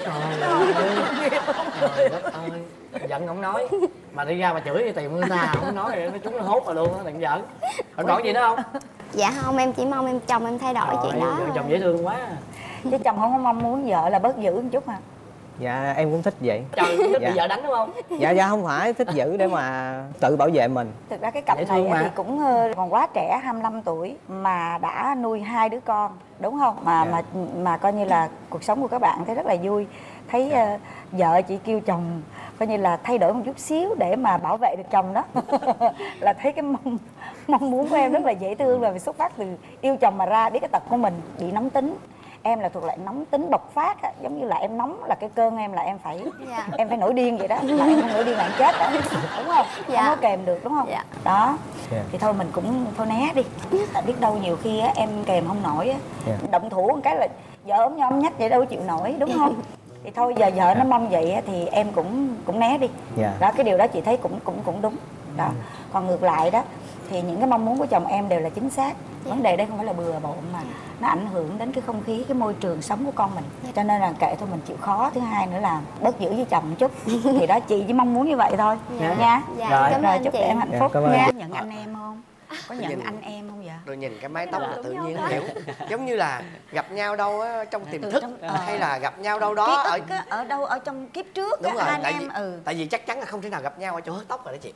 Trời đất ơi, giận không nói mà đi ra mà chửi thì tìm người ta không nói rồi chúng nó hốt rồi luôn á, đừng giỡn. Rồi còn gì nữa không? Dạ không, em chỉ mong em chồng em thay đổi chuyện đó. Vợ chồng dễ thương quá. Chứ chồng không có mong muốn vợ là bớt dữ một chút hả? Dạ em cũng thích vậy. Chồng thích Dạ. bị vợ đánh đúng không? Dạ không phải, thích giữ để mà tự bảo vệ mình. Thực ra cái cặp Dễ này thương mà. thì cũng còn quá trẻ, 25 tuổi mà đã nuôi 2 đứa con, đúng không? Mà coi như là cuộc sống của các bạn thấy rất là vui. Thấy vợ chỉ kêu chồng coi như là thay đổi một chút xíu để mà bảo vệ được chồng đó. Là thấy cái mong muốn của em rất là dễ thương, là vì xuất phát từ yêu chồng mà ra. Biết cái tật của mình bị nóng tính. Em là thuộc loại nóng tính bộc phát á, giống như là em nóng là cái cơn em là em phải nổi điên vậy đó, mà em không nổi điên là em chết đó, đúng không? Dạ. Không có kèm được đúng không? Dạ. Đó. Dạ. Thì thôi mình cũng thôi né đi, tại biết đâu nhiều khi á, em kèm không nổi á, Dạ. động thủ một cái là vợ ốm nhom nhách vậy đâu có chịu nổi, đúng không? Thì thôi giờ vợ nó mong vậy á, thì em cũng né đi. Dạ. Đó, cái điều đó chị thấy cũng đúng đó. Còn ngược lại đó thì những cái mong muốn của chồng em đều là chính xác. Vấn đề đây không phải là bừa bộn mà nó ảnh hưởng đến cái không khí, cái môi trường sống của con mình. Cho nên là kệ thôi mình chịu khó. Thứ hai nữa là bớt giữ với chồng một chút. Thì đó, chị chỉ mong muốn như vậy thôi nha. Dạ, Rồi. cảm Rồi ơn chúc chị. em hạnh Dạ, phúc cảm ơn nha. chị. Nhận anh em không? Có nhận anh em không vậy? Rồi nhìn cái mái tóc là tự nhiên hiểu, giống như là gặp nhau đâu á trong tiềm thức hay là gặp nhau đâu đó Ký ức ở đâu ở trong kiếp trước đúng á, rồi, anh tại em vì tại vì chắc chắn là không thể nào gặp nhau ở chỗ hớt tóc rồi đó chị.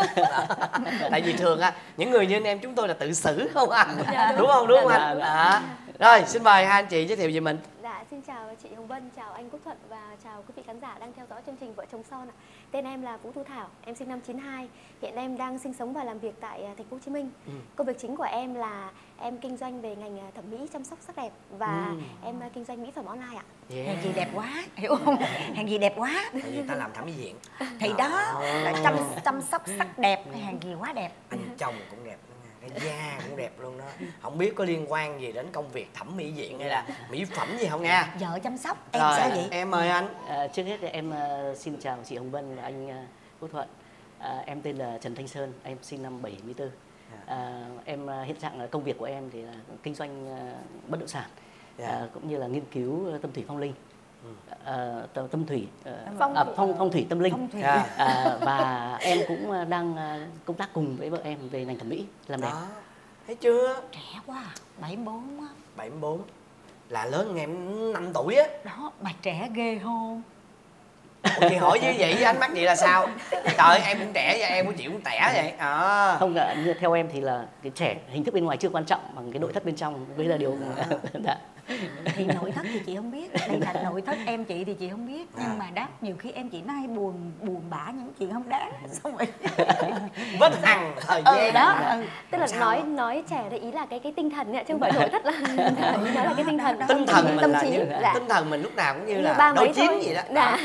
Tại vì thường á những người như anh em chúng tôi là tự xử không à, đúng không anh? Rồi xin mời hai anh chị giới thiệu về mình. Dạ, xin chào chị Hồng Vân, chào anh Quốc Thuận và chào quý vị khán giả đang theo dõi chương trình Vợ chồng son ạ. Tên em là Vũ Thu Thảo, em sinh năm 92, hiện em đang sinh sống và làm việc tại thành phố Hồ Chí Minh. Công việc chính của em là em kinh doanh về ngành thẩm mỹ chăm sóc sắc đẹp và em kinh doanh mỹ phẩm online ạ. Hàng gì đẹp quá, hiểu không? Hàng gì đẹp quá. Tại vì ta làm thẩm mỹ viện. Thì đó, là chăm sóc sắc đẹp, hàng gì quá đẹp. Anh chồng cũng đẹp lắm nha, cái da cũng đẹp luôn đó. Không biết có liên quan gì đến công việc thẩm mỹ viện hay là mỹ phẩm gì không nha. Vợ chăm sóc, em Rồi, sao vậy? em mời anh. Trước hết thì em xin chào chị Hồng Vân và anh Quốc Thuận. Em tên là Trần Thanh Sơn, em sinh năm 74. Em hiện trạng công việc của em thì là kinh doanh bất động sản, cũng như là nghiên cứu tâm thủy phong linh, phong thủy tâm linh. Và em cũng đang công tác cùng với vợ em về ngành thẩm mỹ làm đẹp. Đó, thấy chưa? Trẻ quá, 74 á. 74 là lớn hơn em 5 tuổi á. Đó, mà trẻ ghê không? Chị hỏi như vậy với ánh mắt vậy là sao? Trời ơi, em cũng trẻ vậy, em cũng chịu cũng tẻ vậy. Không, theo em thì là cái trẻ hình thức bên ngoài chưa quan trọng bằng cái nội thất bên trong, đấy là điều dạ. Thì nội thất thì chị không biết, đây là nội thất em chị thì chị không biết, nhưng mà đáp nhiều khi em chị nó hay buồn bã những chuyện không đáng, xong rồi vất hằng thời gian đó. Tức là nói trẻ thì ý là cái tinh thần ấy, chứ không phải nội thất là nó là cái tinh thần, tinh thần mình tâm là trí. như Dạ. tinh thần mình lúc nào cũng như Như là ba mấy đối chiến thôi. gì đó. Dạ.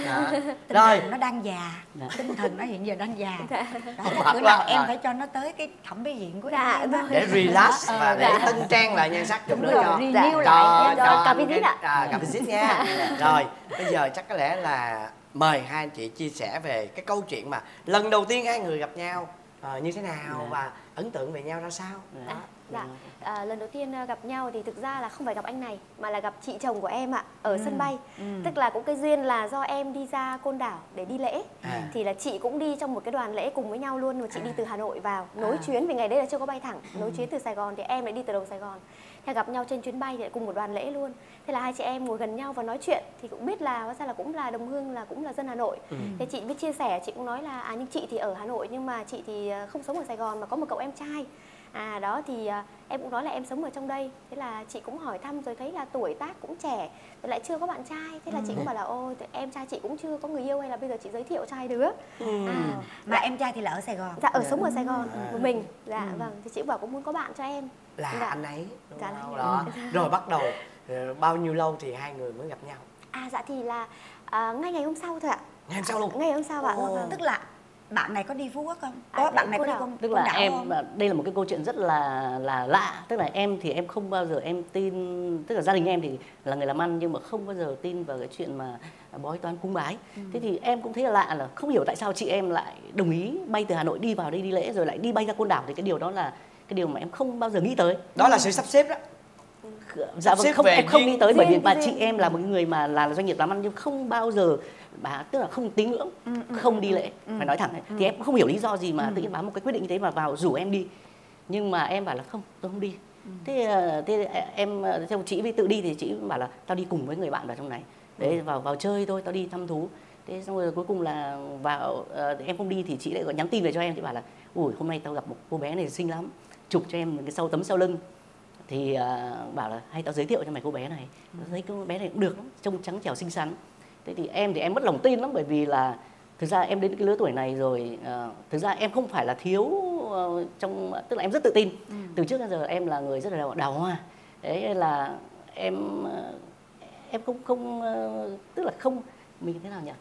Rồi nó đang già, tinh thần nó hiện giờ đang già. Dạ. Đó, bữa nào em phải cho nó tới cái thẩm mỹ viện của Dạ, em á. để relax và để dạ. tân trang lại nhan sắc chút nữa rồi, cho renew lại. Cà visit ạ. cà visit nha. Rồi bây giờ chắc có lẽ là mời hai anh chị chia sẻ về cái câu chuyện mà lần đầu tiên hai người gặp nhau như thế nào và ấn tượng về nhau ra sao. Dạ. Lần đầu tiên gặp nhau thì thực ra là không phải gặp anh này mà là gặp chị chồng của em ạ, ở sân bay. Tức là cũng cái duyên là do em đi ra Côn Đảo để đi lễ, thì là chị cũng đi trong một cái đoàn lễ cùng với nhau luôn, mà chị đi từ Hà Nội vào nối chuyến, vì ngày đấy là chưa có bay thẳng, nối chuyến từ Sài Gòn, thì em lại đi từ đầu Sài Gòn. Thế gặp nhau trên chuyến bay thì lại cùng một đoàn lễ luôn. Thế là hai chị em ngồi gần nhau và nói chuyện, thì cũng biết là hóa ra là cũng là đồng hương, là cũng là dân Hà Nội. Thế chị mới chia sẻ, chị cũng nói là nhưng chị thì ở Hà Nội nhưng mà chị thì không sống ở Sài Gòn mà có một cậu em trai. Đó thì em cũng nói là em sống ở trong đây. Thế là chị cũng hỏi thăm rồi thấy là tuổi tác cũng trẻ, rồi lại chưa có bạn trai. Thế là chị cũng bảo là ôi em trai chị cũng chưa có người yêu, hay là bây giờ chị giới thiệu cho hai đứa. Mà em trai thì là ở Sài Gòn. Dạ, sống ở Sài Gòn một mình. Dạ vâng, thì chị cũng bảo cũng muốn có bạn cho em. Là dạ. anh ấy đúng Dạ, không? là Đó. Rồi bắt đầu bao nhiêu lâu thì hai người mới gặp nhau? Dạ thì là ngay ngày hôm sau thôi ạ. Ngày hôm sau luôn? Ngày hôm sau ạ. Tức là bạn này có đi Phú Quốc không? Có, bạn này có đi không? Tức là em đây là một cái câu chuyện rất là lạ. Tức là em thì em không bao giờ em tin, tức là gia đình em thì là người làm ăn nhưng mà không bao giờ tin vào cái chuyện mà bói toán cúng bái. Thế thì em cũng thấy là lạ, là không hiểu tại sao chị em lại đồng ý bay từ Hà Nội đi vào đây đi lễ rồi lại đi bay ra Côn Đảo, thì cái điều đó là cái điều mà em không bao giờ nghĩ tới. Đó là sự sắp xếp đó. Dạ vâng, không, em không nghĩ tới, bởi vì bà chị em là một người mà là doanh nghiệp làm ăn nhưng không bao giờ bà, tức là không tín ngưỡng, không đi lễ, phải nói thẳng. Thì em cũng không hiểu lý do gì mà tự nhiên bà một cái quyết định như thế mà vào rủ em đi, nhưng mà em bảo là không, tôi không đi. Thế em theo chị với tự đi thì chị bảo là tao đi cùng với người bạn vào trong này, đấy vào chơi thôi, tao đi thăm thú. Thế xong rồi cuối cùng là vào em không đi thì chị lại gọi nhắn tin về cho em, chị bảo là ui hôm nay tao gặp một cô bé này xinh lắm, chụp cho em cái tấm sau lưng. Thì bảo là hay tao giới thiệu cho mày cô bé này. Thấy cô bé này cũng được lắm, trông trắng trẻo xinh xắn. Thế thì em mất lòng tin lắm, bởi vì là thực ra em đến cái lứa tuổi này rồi, thực ra em không phải là thiếu tức là em rất tự tin. Từ trước đến giờ em là người rất là đào hoa. Đấy là em không tức là không, mình thế nào nhỉ?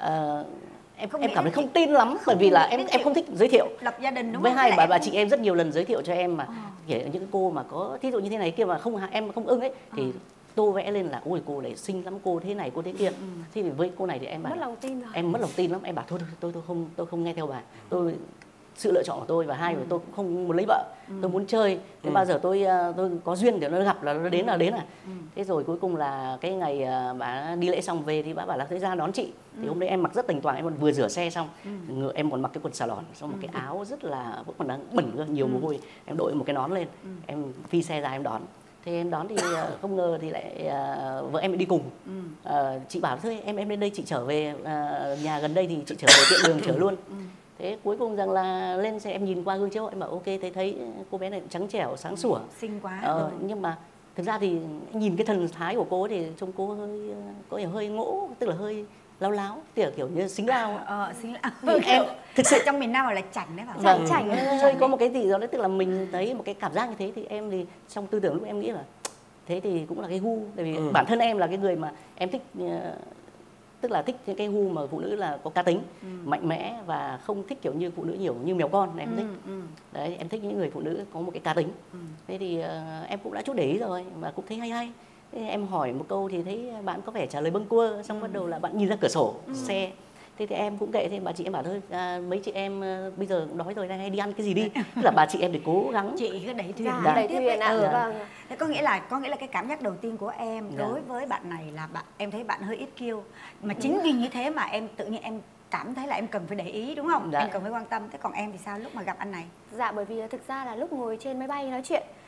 Em cảm thấy không tin lắm, bởi vì là em không thích giới thiệu. Lập gia đình đúng với không? hai bà chị em rất nhiều lần giới thiệu cho em mà kể những cái cô mà có thí dụ như thế này kia mà em không ưng ấy thì tô vẽ lên là ôi cô này xinh lắm, cô thế này cô thế kia. Thì với cô này thì em bảo mất lòng tin rồi. Em mất lòng tin lắm, em bảo thôi tôi không nghe theo bà. Tôi sự lựa chọn của tôi, và hai tôi cũng không muốn lấy vợ, tôi muốn chơi. Thế bao giờ tôi có duyên để nó gặp là nó đến là. Thế rồi cuối cùng là cái ngày bà đi lễ xong về thì bà bảo là thế ra đón chị. Thì hôm đấy em mặc rất tỉnh toàn, em còn vừa rửa xe xong, em còn mặc cái quần xà lòn, xong một cái áo rất là vẫn còn đang bẩn cơ, nhiều mồ hôi. Em đội một cái nón lên, em phi xe ra em đón. Thế em đón thì không ngờ thì lại vợ em đi cùng. Chị bảo thôi em lên đây chị trở về nhà gần đây thì chị trở về tiện đường chở luôn. Thế cuối cùng rằng là lên xe em nhìn qua gương chiếu, em bảo ok, thấy cô bé này trắng trẻo sáng sủa, xinh quá. Nhưng mà thực ra thì nhìn cái thần thái của cô thì trông cô có hơi ngỗ, tức là hơi láo, kiểu như xính lao. Xính lao. Em thực sự trong miền Nam gọi là chảnh đấy, bảo chảnh hơi có một cái gì đó đấy, tức là mình thấy một cái cảm giác như thế. Thì em thì trong tư tưởng lúc em nghĩ là thế thì cũng là cái gu, tại vì bản thân em là cái người mà em thích, tức là thích những cái gu mà phụ nữ là có cá tính, mạnh mẽ, và không thích kiểu như phụ nữ nhiều như mèo con em thích. Đấy, em thích những người phụ nữ có một cái cá tính. Thế thì em cũng đã chút để ý rồi và cũng thấy hay. Thế em hỏi một câu thì thấy bạn có vẻ trả lời bâng quơ, xong bắt đầu là bạn nhìn ra cửa sổ xe. Thế thì em cũng kệ, thế bà chị em bảo thôi mấy chị em bây giờ đói rồi hay đi ăn cái gì đi. Tức là bà chị em để cố gắng. Chị cứ đẩy thuyền. Đẩy thuyền ạ. Vâng. Thế có nghĩa là cái cảm giác đầu tiên của em đối với bạn này là em thấy bạn hơi ít kiêu. Mà chính vì như thế mà em tự nhiên em cảm thấy là em cần phải để ý đúng không? Em cần phải quan tâm. Thế còn em thì sao lúc mà gặp anh này? Dạ bởi vì thực ra là lúc ngồi trên máy bay nói chuyện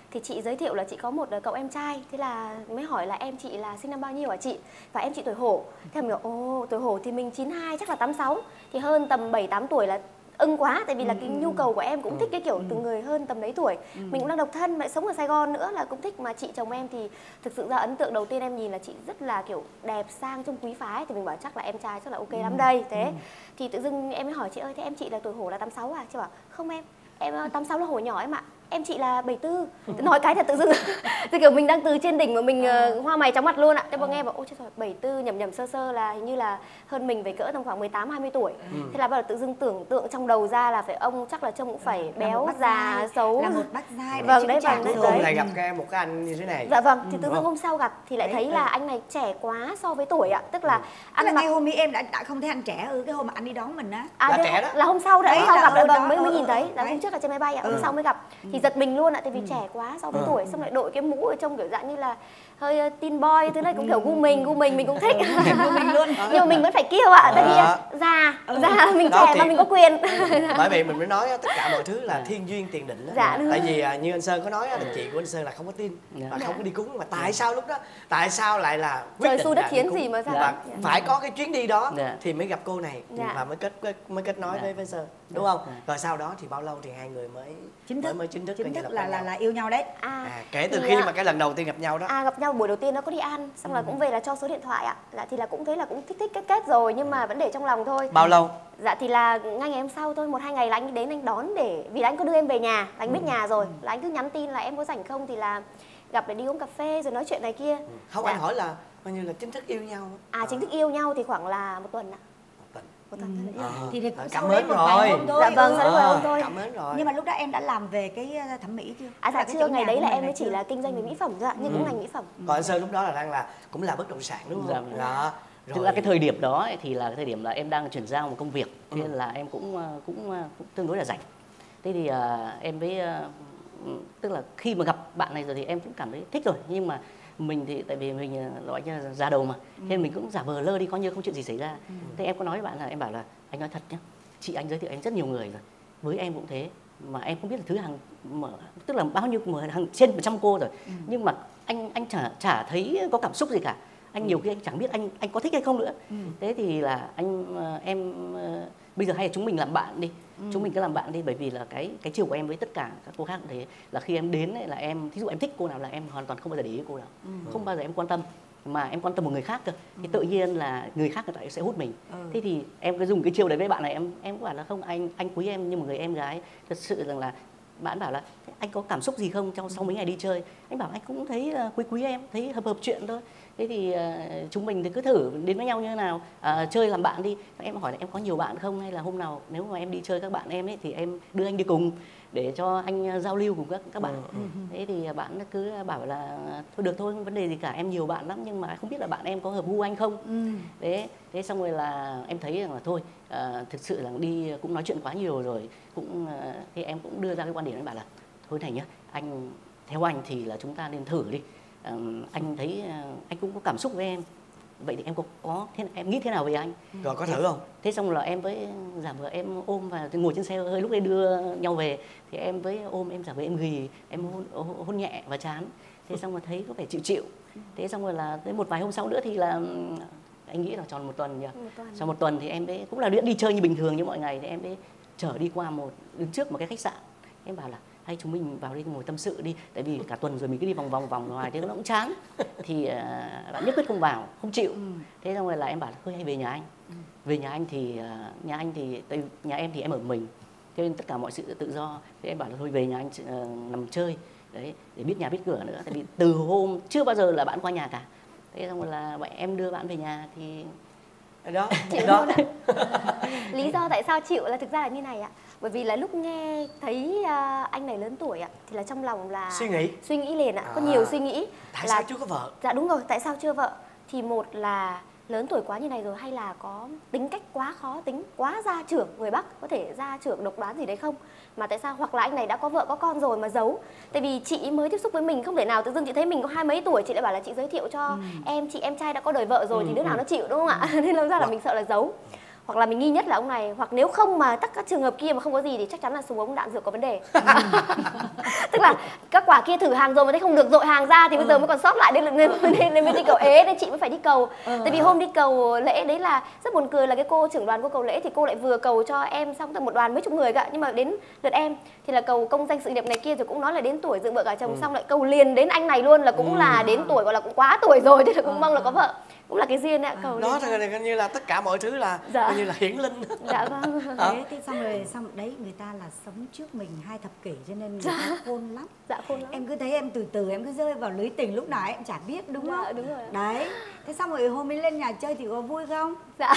thì chị giới thiệu là chị có một cậu em trai, thế là mới hỏi là em chị là sinh năm bao nhiêu hả chị, và em chị tuổi Hổ. Thế mình bảo ồ tuổi Hổ thì mình 92 chắc là 86, thì hơn tầm 7-8 tuổi là ưng quá, tại vì là cái nhu cầu của em cũng thích cái kiểu từ người hơn tầm đấy tuổi. Mình cũng đang độc thân, lại sống ở Sài Gòn nữa là cũng thích. Mà chị chồng em thì thực sự ra ấn tượng đầu tiên em nhìn là chị rất là kiểu đẹp, sang, trông quý phái, thì mình bảo chắc là em trai chắc là ok lắm đây. Thế thì tự dưng em mới hỏi chị ơi thế em chị là tuổi Hổ là 86 à? Chị bảo không em 86 là Hổ nhỏ em ạ. Em chị là 74. Nói cái thật tự dưng thì kiểu mình đang từ trên đỉnh mà mình hoa mày chóng mặt luôn ạ. Thế mà nghe bảo ôi trời ơi 74 nhầm sơ sơ là hình như là hơn mình về cỡ tầm khoảng 18-20 tuổi. Thế là bắt đầu tự dưng tưởng tượng trong đầu ra là phải ông chắc là trông cũng phải béo già xấu. Là một bác giai. Vâng đấy, cuối cùng lại gặp một cái anh như thế này. Dạ vâng, thì tự dưng hôm sau gặp thì lại thấy là anh này trẻ quá so với tuổi ạ. Tức là anh ngay hôm ấy em đã không thấy anh trẻ cái hôm mà anh đi đón mình á. Là trẻ đó. Là hôm sau đấy, hôm sau gặp lại vâng mới nhìn thấy. Là đấy. hôm trước là trên máy bay ạ, hôm sau mới gặp. Thì giật mình luôn ạ, tại vì trẻ quá so với tuổi, xong lại đội cái mũ ở trong kiểu dạng như là hơi teen boy, thứ này cũng kiểu gu mình cũng thích. Gu mình luôn. Nhưng mà mình vẫn phải kiêu ạ, tại vì già mình trẻ mà mình có quyền. Bởi vì mình mới nói tất cả mọi thứ là thiên duyên tiền định. Dạ, tại vì như anh Sơn có nói là chị của anh Sơn là không có tin và không có đi cúng, mà tại sao lúc đó tại sao lại là quyết trời định xu đất là khiến gì mà ra và phải có cái chuyến đi đó thì mới gặp cô này và mới kết nối với Sơn, đúng không? Rồi sau đó thì bao lâu thì hai người mới chính thức là yêu nhau đấy. Kể từ khi mà cái lần đầu tiên gặp nhau đó. Gặp nhau buổi đầu tiên nó có đi ăn, xong rồi cũng về là cho số điện thoại ạ. Thì là cũng thấy là cũng thích kết rồi, nhưng mà vẫn để trong lòng thôi. Bao lâu? Dạ thì là ngay ngày hôm sau thôi, 1-2 ngày là anh đến anh đón, để vì là anh có đưa em về nhà, là anh biết nhà rồi, là anh cứ nhắn tin là em có rảnh không thì là gặp để đi uống cà phê rồi nói chuyện này kia. Không, anh hỏi là coi như là chính thức yêu nhau. Chính thức yêu nhau thì khoảng là 1 tuần ạ. Một tuần thì cảm ơn rồi. Dạ vâng, sau đấy hôm thôi. Cảm ơn rồi. Nhưng mà lúc đó em đã làm về cái thẩm mỹ chưa? Dạ chưa, ngày đấy là em mới chỉ là kinh doanh về mỹ phẩm thôi ạ, nhưng cũng ngành mỹ phẩm. Còn anh Sơn lúc đó là đang cũng là bất động sản đúng không? Dạ. Thực ra cái thời điểm đó ấy, thì là cái thời điểm là em đang chuyển giao một công việc, nên là em cũng tương đối là rảnh. Thế thì em với tức là khi mà gặp bạn này rồi thì em cũng cảm thấy thích rồi, nhưng mà mình thì tại vì mình loại như là già đầu mà, nên mình cũng giả vờ lơ đi, coi như không chuyện gì xảy ra. Thế em có nói với bạn là em bảo là anh nói thật nhé, chị anh giới thiệu em rất nhiều người rồi, với em cũng thế, mà em không biết là thứ hàng mở tức là bao nhiêu hàng trên 100 cô rồi, nhưng mà anh chả thấy có cảm xúc gì cả. Anh nhiều khi anh chẳng biết anh có thích hay không nữa. Thế thì là em bây giờ hay là chúng mình làm bạn đi, chúng mình cứ làm bạn đi, bởi vì là cái chiều của em với tất cả các cô khác thế là khi em đến ấy, là em thí dụ em thích cô nào là em hoàn toàn không bao giờ để ý cô nào, không bao giờ em quan tâm, mà em quan tâm một người khác cơ, thì tự nhiên là người khác người ta sẽ hút mình. Thế thì em cứ dùng cái chiều đấy với bạn này, em cũng bảo là không, anh quý em như một người em gái thật sự rằng là bạn bảo là anh có cảm xúc gì không trong sau mấy ngày đi chơi, anh bảo anh cũng thấy quý em, thấy hợp chuyện thôi. Thế thì chúng mình thì cứ thử đến với nhau như thế nào, chơi làm bạn đi. Em hỏi là em có nhiều bạn không, hay là hôm nào nếu mà em đi chơi các bạn em ấy thì em đưa anh đi cùng để cho anh giao lưu cùng các bạn. Thế thì bạn cứ bảo là thôi được thôi, không vấn đề gì cả, em nhiều bạn lắm nhưng mà không biết là bạn em có hợp gu anh không. Thế xong rồi là em thấy rằng là thôi thực sự là đi cũng nói chuyện quá nhiều rồi, cũng thì em cũng đưa ra cái quan điểm, em bảo là thôi này nhá, anh theo anh thì là chúng ta nên thử đi. Anh thấy anh cũng có cảm xúc với em, vậy thì em có em nghĩ thế nào về anh? Rồi có thử không? Thế xong là em với giả vờ em ôm và ngồi trên xe hơi, lúc đấy đưa nhau về thì em với ôm, em giả vờ em ghì, em hôn nhẹ vào trán. Thế xong rồi thấy có vẻ chịu. Thế xong rồi là tới một vài hôm sau nữa thì là anh nghĩ là tròn 1 tuần nhỉ. Sau 1 tuần thì em với cũng là đi chơi như bình thường như mọi ngày, thì em với chở đi qua đứng trước một cái khách sạn. Em bảo là hay chúng mình vào đây ngồi tâm sự đi, tại vì cả tuần rồi mình cứ đi vòng ngoài thế nó cũng chán. Thì bạn nhất quyết không vào, không chịu. Thế xong rồi là em bảo là thôi hay về nhà anh. Về nhà anh thì tại nhà em thì em ở mình, cho nên tất cả mọi sự tự do. Thế em bảo là thôi về nhà anh nằm chơi đấy, để biết nhà biết cửa nữa, tại vì từ hôm chưa bao giờ là bạn qua nhà cả. Thế xong rồi là em đưa bạn về nhà thì đó lý do tại sao chịu là thực ra là như này ạ. Bởi vì là lúc nghe thấy anh này lớn tuổi ạ, thì là trong lòng là suy nghĩ liền ạ, có nhiều suy nghĩ. Tại sao chưa có vợ? Dạ đúng rồi, tại sao chưa vợ? Thì một là lớn tuổi quá như này rồi, hay là có tính cách quá khó tính, quá gia trưởng, người Bắc có thể gia trưởng độc đoán gì đấy không? Mà tại sao, hoặc là anh này đã có vợ có con rồi mà giấu. Tại vì chị mới tiếp xúc với mình, không thể nào tự dưng chị thấy mình có 20 mấy tuổi chị lại bảo là chị giới thiệu cho em trai đã có đời vợ rồi, thì đứa nào nó chịu, đúng không ạ? Nên làm ra là mình sợ là giấu. Hoặc là mình nghi nhất là ông này, hoặc nếu không mà tất các trường hợp kia mà không có gì thì chắc chắn là súng ống đạn dược có vấn đề. Tức là các quả kia thử hàng rồi mà thấy không được, dội hàng ra thì bây giờ mới còn sót lại nên mới đi cầu ế, nên chị mới phải đi cầu. Tại vì hôm đi cầu lễ đấy là rất buồn cười, là cái cô trưởng đoàn cô cầu lễ thì cô lại vừa cầu cho em xong từ một đoàn mấy chục người cả, nhưng mà đến lượt em thì là cầu công danh sự nghiệp này kia, rồi cũng nói là đến tuổi dựng vợ gả chồng, xong lại cầu liền đến anh này luôn, là cũng là đến tuổi gọi là cũng quá tuổi rồi, thì là cũng mong là có vợ, cũng là cái duyên ạ. Cầu đó thì coi như là tất cả mọi thứ là coi như là hiển linh. Dạ vâng. Thế xong rồi xong đấy, người ta là sống trước mình 2 thập kỷ cho nên người ta khôn lắm. Dạ khôn lắm. Em cứ thấy em từ từ em cứ rơi vào lưới tình, lúc nào em chả biết, đúng không? Dạ đúng rồi. Đấy. Thế xong rồi hôm ấy lên nhà chơi thì có vui không? Dạ.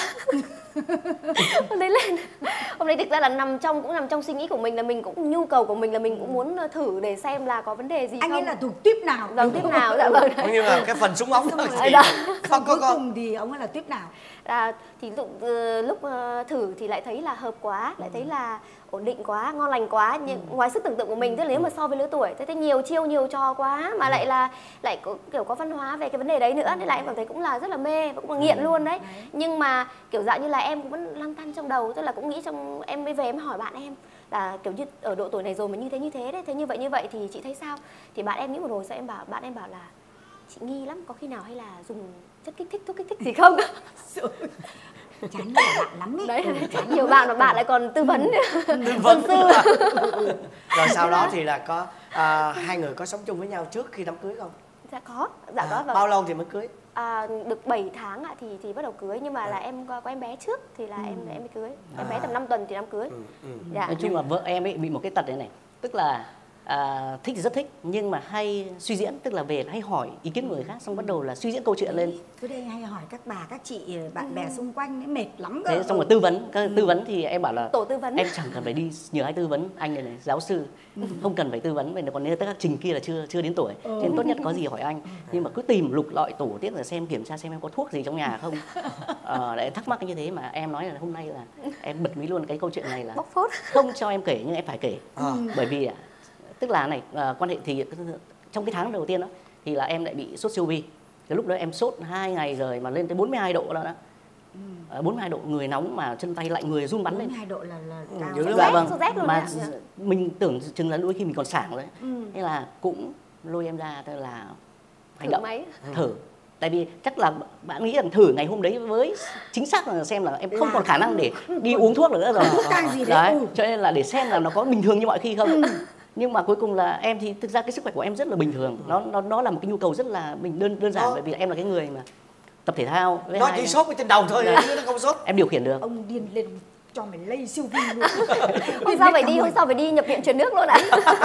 Hôm đấy lên, hôm đấy thực ra là nằm trong suy nghĩ của mình, là mình cũng nhu cầu của mình là mình cũng muốn thử để xem là có vấn đề gì anh không. ấy là thuộc tuyếp nào? Vâng, tuyếp nào, dạ vâng. Cũng như là cái phần súng ống thôi chị. Không, cuối cùng thì ông ấy là tuyếp nào? Thì lúc thử thì lại thấy là hợp quá, lại thấy là ổn định quá, ngon lành quá, nhưng ngoài sức tưởng tượng của mình. Tức là nếu mà so với lứa tuổi thấy nhiều chiêu nhiều trò quá, mà lại có, kiểu có văn hóa về cái vấn đề đấy nữa, nên là em cảm thấy cũng là rất là mê và cũng là nghiện luôn đấy. Nhưng mà kiểu dạng như là em cũng vẫn lăn tăn trong đầu, tức là cũng nghĩ trong em mới về em hỏi bạn em là kiểu như ở độ tuổi này rồi mà như thế đấy, thế như vậy thì chị thấy sao? Thì bạn em nghĩ một hồi sau bạn em bảo là chị nghi lắm, có khi nào hay là dùng chất kích thích, thuốc kích thích gì không? Chán nhiều bạn lắm ấy. Đấy, nhiều bạn mà bạn lại còn tư vấn Tư vấn rồi sau đó thì là có hai người có sống chung với nhau trước khi đám cưới không? Dạ có, dạ có. Vâng. Bao lâu thì mới cưới? Được 7 tháng ạ thì bắt đầu cưới, nhưng mà là em có em bé trước thì là em mới cưới. Em bé tầm 5 tuần thì đám cưới. Dạ. Nói chung là vợ em ấy bị một cái tật này, tức là thích thì rất thích nhưng mà hay suy diễn, tức là về hay hỏi ý kiến người khác xong bắt đầu là suy diễn câu chuyện lên. Cứ đây hay hỏi các bà các chị bạn bè xung quanh, mệt lắm cơ. Thế xong rồi tư vấn thì em bảo là tổ tư vấn, em chẳng cần phải đi nhờ ai tư vấn, anh này giáo sư không cần phải tư vấn, vậy còn nếu các trình kia là chưa đến tuổi nên tốt nhất có gì hỏi anh. Nhưng mà cứ tìm lục lọi tổ tiết là kiểm tra xem em có thuốc gì trong nhà không. Để thắc mắc như thế mà em nói là hôm nay là em bật mí luôn cái câu chuyện này là bóc phốt, không cho em kể nhưng em phải kể. Bởi vì tức là này, quan hệ thì trong cái tháng đầu tiên đó thì là em lại bị sốt siêu vi. Cái lúc đó em sốt 2 ngày rồi mà lên tới 42 độ đó. 42 độ, người nóng mà chân tay lạnh, người run bắn lên. 42 độ là cao. Dạ vâng. Mà mình tưởng chừng là đôi khi mình còn sảng rồi. Thế là cũng lôi em ra tức là hành động thử. Tại vì chắc là bạn nghĩ rằng thử ngày hôm đấy với chính xác là xem là em không còn khả năng để đi uống thuốc nữa rồi. Đấy, cho nên là để xem là nó có bình thường như mọi khi không. Nhưng mà cuối cùng là em thì thực ra cái sức khỏe của em rất là bình thường, nó là một cái nhu cầu rất là đơn giản, bởi vì em là cái người mà tập thể thao. Nó chỉ sốt ở trên đầu thôi, nó không sốt. Em điều khiển được. Ông điên lên cho mày lây siêu vi luôn. Hôm sau phải đi nhập viện truyền nước luôn ạ.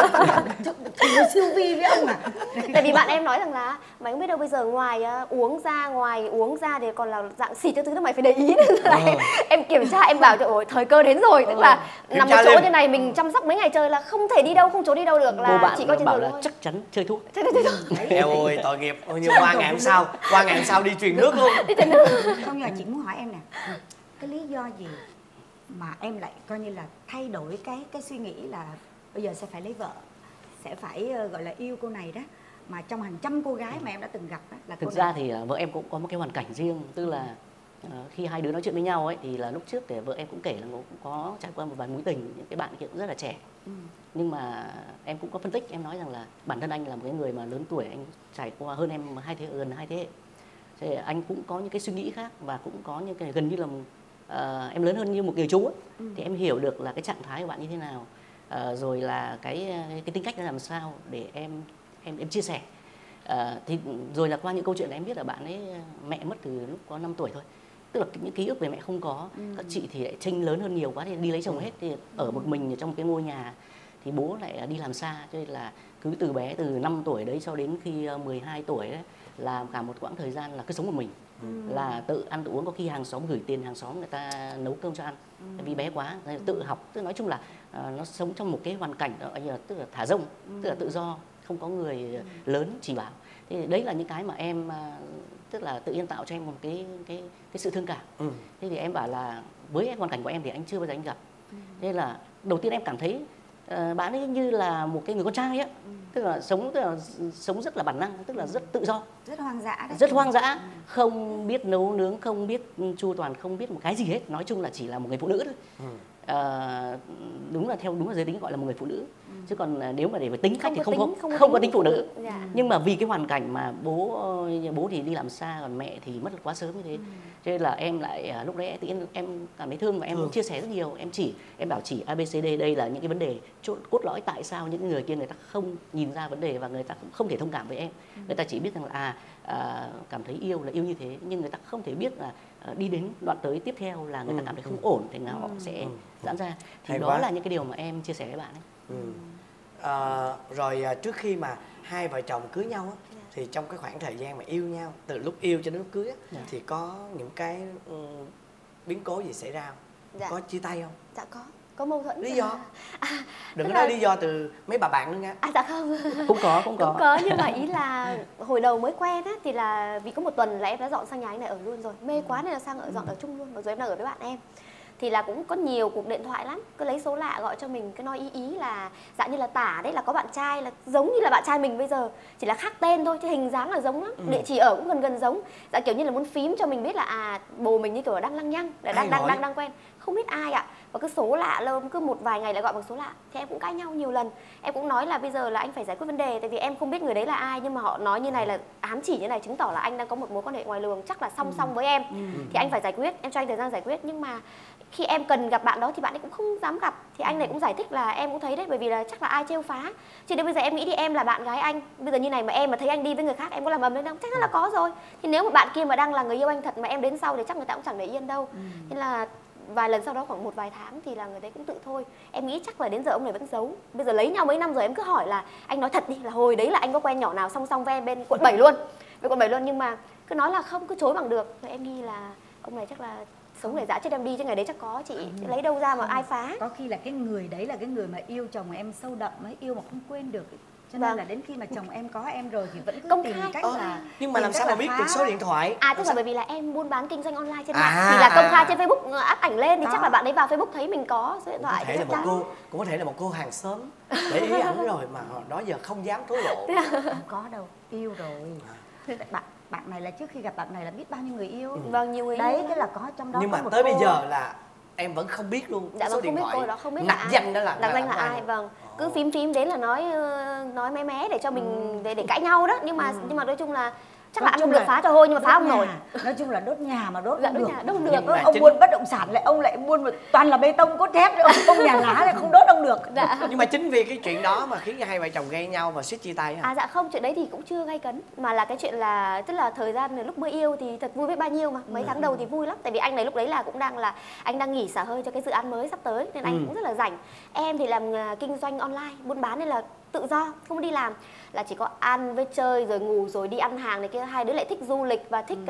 Siêu vi với ông à? Tại vì bạn em nói rằng là mày không biết đâu, bây giờ ngoài uống ra thì còn là dạng xịt cho thứ, mày phải để ý. Em kiểm tra, em bảo ôi thời cơ đến rồi, tức là nằm một chỗ như này mình chăm sóc mấy ngày trời là không thể đi đâu, không trốn đi đâu được, là chỉ có trên bảo giường là thôi. chắc chắn chơi thuốc. Eo ơi tội nghiệp, như qua ngày hôm sau đi truyền nước luôn. Không, nhưng mà chị muốn hỏi em nè, cái lý do gì mà em lại coi như là thay đổi cái suy nghĩ là bây giờ sẽ phải lấy vợ, sẽ phải gọi là yêu cô này đó, mà trong hàng trăm cô gái mà em đã từng gặp đó, là thực ra thì vợ em cũng có một cái hoàn cảnh riêng, tức là khi hai đứa nói chuyện với nhau ấy thì là lúc trước thì vợ em cũng kể là cũng có trải qua một vài mối tình, những cái bạn kia cũng rất là trẻ. Nhưng mà em cũng có phân tích, em nói rằng là bản thân anh là một cái người mà lớn tuổi, anh trải qua hơn em gần hai thế hệ. Thì anh cũng có những cái suy nghĩ khác và cũng có những cái gần như là em lớn hơn như một người chú ấy. Thì em hiểu được là cái trạng thái của bạn như thế nào, rồi là cái tính cách nó làm sao để em chia sẻ. Thì rồi là qua những câu chuyện này em biết là bạn ấy mẹ mất từ lúc có 5 tuổi thôi, tức là những ký ức về mẹ không có. Các chị thì lại chênh lớn hơn nhiều quá thì đi lấy chồng hết, thì ở một mình trong cái ngôi nhà, thì bố lại đi làm xa, cho nên là cứ từ bé từ 5 tuổi đấy cho đến khi 12 tuổi đấy là cả một quãng thời gian là cứ sống một mình. Là tự ăn tự uống, có khi hàng xóm gửi tiền hàng xóm người ta nấu cơm cho ăn. Tại vì bé quá tự học, tức nói chung là nó sống trong một cái hoàn cảnh đó, tức là thả rông, tức là tự do, không có người lớn chỉ bảo. Thì đấy là những cái mà em tức là tự nhiên tạo cho em một cái sự thương cảm. Thế thì em bảo là với hoàn cảnh của em thì anh chưa bao giờ anh gặp. Thế là đầu tiên em cảm thấy bạn ấy như là một cái người con trai á, tức là sống rất là bản năng, tức là rất tự do, rất hoang dã đấy. Rất hoang dã, không biết nấu nướng, không biết chu toàn, không biết một cái gì hết, nói chung là chỉ là một người phụ nữ thôi. Đúng là giới tính gọi là một người phụ nữ. Chứ còn nếu mà để về tính cách thì không có tính phụ nữ. Dạ. Nhưng mà vì cái hoàn cảnh mà bố thì đi làm xa, còn mẹ thì mất quá sớm như thế, cho nên là em lại lúc đấy em cảm thấy thương và em cũng chia sẻ rất nhiều. Em bảo chỉ ABCD, đây là những cái vấn đề cốt lõi tại sao những người kia người ta không nhìn ra vấn đề và người ta cũng không thể thông cảm với em. Người ta chỉ biết rằng là cảm thấy yêu là yêu như thế, nhưng người ta không thể biết là đi đến đoạn tới tiếp theo là người ta cảm thấy không ổn thì họ sẽ giãn ra. Thì Hay đó quá. là những cái điều mà em chia sẻ với bạn ấy. Rồi trước khi mà hai vợ chồng cưới nhau á, thì trong cái khoảng thời gian mà yêu nhau, từ lúc yêu cho đến lúc cưới á, thì có những cái biến cố gì xảy ra không? Dạ. Có chia tay không? Dạ có mâu thuẫn. Lý do? Đừng có tức nói là- lý do từ mấy bà bạn nữa nha. Dạ không. Cũng có. Nhưng mà ý là hồi đầu mới quen á thì là vì có một tuần là em đã dọn sang nhà anh này ở luôn rồi, mê quá nên là dọn ở chung luôn, mặc dù em đang ở với bạn em. Thì là cũng có nhiều cuộc điện thoại lắm, cứ lấy số lạ gọi cho mình, cứ nói ý là dạng như là tả đấy là có bạn trai là giống như là bạn trai mình bây giờ, chỉ là khác tên thôi chứ hình dáng là giống lắm, địa chỉ ở cũng gần giống, dạng kiểu như là muốn phím cho mình biết là bồ mình như kiểu là đang lăng nhăng, là đang quen, không biết ai ạ. Và cứ số lạ lâu, cứ một vài ngày lại gọi bằng số lạ. Thì em cũng cãi nhau nhiều lần. Em cũng nói là bây giờ là anh phải giải quyết vấn đề, tại vì em không biết người đấy là ai, nhưng mà họ nói như này là ám chỉ như này, chứng tỏ là anh đang có một mối quan hệ ngoài luồng, chắc là song song với em. Thì anh phải giải quyết, em cho anh thời gian giải quyết. Nhưng mà khi em cần gặp bạn đó thì bạn ấy cũng không dám gặp. Thì anh này cũng giải thích là em cũng thấy đấy, bởi vì là chắc là ai trêu phá. Chứ đến bây giờ em nghĩ đi, em là bạn gái anh, bây giờ như này mà em mà thấy anh đi với người khác, em có làm ầm lên không? Chắc chắn là có rồi. Thì nếu mà bạn kia mà đang là người yêu anh thật mà em đến sau thì chắc người ta cũng chẳng để yên đâu. Nên là vài lần sau đó khoảng một vài tháng thì là người đấy cũng tự thôi. Em nghĩ chắc là đến giờ ông này vẫn giấu. Bây giờ lấy nhau mấy năm rồi em cứ hỏi là anh nói thật đi, là hồi đấy là anh có quen nhỏ nào song song với em bên quận 7 luôn, bên quận 7 luôn, nhưng mà cứ nói là không, cứ chối bằng được. Rồi em nghi là ông này chắc là sống để dã chết em đi, chứ ngày đấy chắc có chị. Chứ lấy đâu ra mà ai phá. Có khi là cái người đấy là cái người mà yêu chồng em sâu đậm ấy, yêu mà không quên được ấy. Cho nên là đến khi mà chồng em có em rồi thì vẫn cứ Công tìm khai. cách là Nhưng mà làm sao mà biết được số điện thoại? Tức là bởi vì là em buôn bán kinh doanh online trên mạng thì là công khai trên Facebook, up ảnh lên thì chắc là bạn ấy vào Facebook thấy mình có số điện thoại. Cũng có thể là một cô hàng xóm để ý ảnh rồi mà đó giờ không dám thổ lộ. Không có đâu, yêu rồi. Bạn này là trước khi gặp bạn này là biết bao nhiêu người yêu. Vâng, nhiều người đấy, yêu. cái là có trong đó. Nhưng có mà một tới cô... bây giờ là em vẫn không biết luôn. Dạ số vâng, điện không biết thoại cô đó, không biết nặc là danh đó là nặc danh là ai. Vâng, cứ phím đến là nói mé để cho mình để cãi nhau đó, nhưng mà nói chung là chắc là ăn không được phá cho hôi, nhưng mà phá không nổi. Nói chung là đốt nhà mà đốt không được. Ông buôn bất động sản lại ông lại buôn toàn là bê tông cốt thép, ông nhà lá lại không đốt ông được. Nhưng mà chính vì cái chuyện đó mà khiến cho hai vợ chồng gây nhau và suýt chia tay hả? Dạ không, chuyện đấy thì cũng chưa gay cấn, mà là cái chuyện là tức là thời gian lúc mới yêu thì thật vui biết bao nhiêu mà mấy tháng đầu thì vui lắm, tại vì anh này lúc đấy là cũng anh đang nghỉ xả hơi cho cái dự án mới sắp tới nên anh cũng rất là rảnh. Em thì làm kinh doanh online, buôn bán nên là tự do, không đi làm, là chỉ có ăn với chơi rồi ngủ rồi đi ăn hàng này kia. Hai đứa lại thích du lịch và thích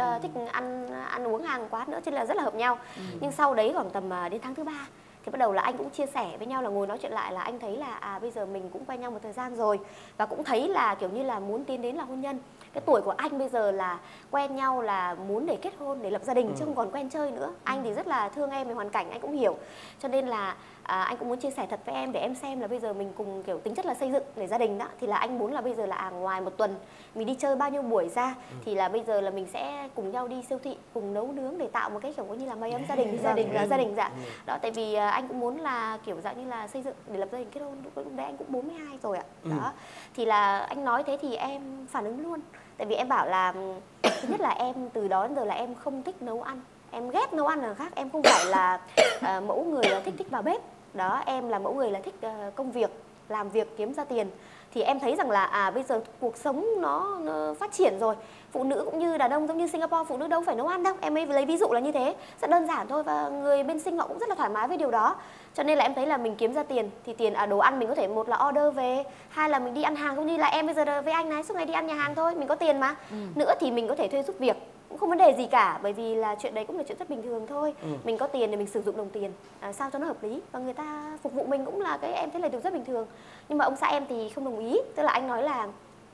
ăn uống hàng quán nữa, cho nên là rất là hợp nhau. Nhưng sau đấy khoảng tầm đến tháng thứ 3 thì bắt đầu là anh cũng chia sẻ với nhau, là ngồi nói chuyện lại, là anh thấy là bây giờ mình cũng quen nhau một thời gian rồi và cũng thấy là kiểu như là muốn tiến đến là hôn nhân. Cái tuổi của anh bây giờ là quen nhau là muốn để kết hôn, để lập gia đình chứ không còn quen chơi nữa. Anh thì rất là thương em về hoàn cảnh, anh cũng hiểu, cho nên là anh cũng muốn chia sẻ thật với em để em xem là bây giờ mình cùng kiểu tính chất là xây dựng để gia đình đó, thì là anh muốn là bây giờ là ngoài một tuần mình đi chơi bao nhiêu buổi ra thì là bây giờ là mình sẽ cùng nhau đi siêu thị, cùng nấu nướng để tạo một cái kiểu như là mái ấm gia đình dạ. Đó, tại vì anh cũng muốn là kiểu dạng như là xây dựng để lập gia đình kết hôn. Lúc đấy anh cũng 42 rồi ạ. Đó, thì là anh nói thế thì em phản ứng luôn, tại vì em bảo là thứ nhất là em từ đó đến giờ là em không thích nấu ăn, em ghét nấu ăn là khác, em không phải là mẫu người là thích vào bếp. Đó, em là mẫu người là thích công việc, làm việc kiếm ra tiền. Thì em thấy rằng là bây giờ cuộc sống nó phát triển rồi, phụ nữ cũng như đàn ông giống như Singapore, phụ nữ đâu phải nấu ăn đâu, em ấy lấy ví dụ là như thế, rất đơn giản thôi, và người bên Sing họ cũng rất là thoải mái với điều đó. Cho nên là em thấy là mình kiếm ra tiền thì tiền đồ ăn mình có thể một là order về, hai là mình đi ăn hàng, cũng như là em bây giờ với anh này suốt ngày đi ăn nhà hàng thôi, mình có tiền mà. Nữa thì mình có thể thuê giúp việc, cũng không vấn đề gì cả, bởi vì là chuyện đấy cũng là chuyện rất bình thường thôi. Mình có tiền thì mình sử dụng đồng tiền sao cho nó hợp lý, và người ta phục vụ mình cũng là cái em thấy là điều rất bình thường. Nhưng mà ông xã em thì không đồng ý, tức là anh nói là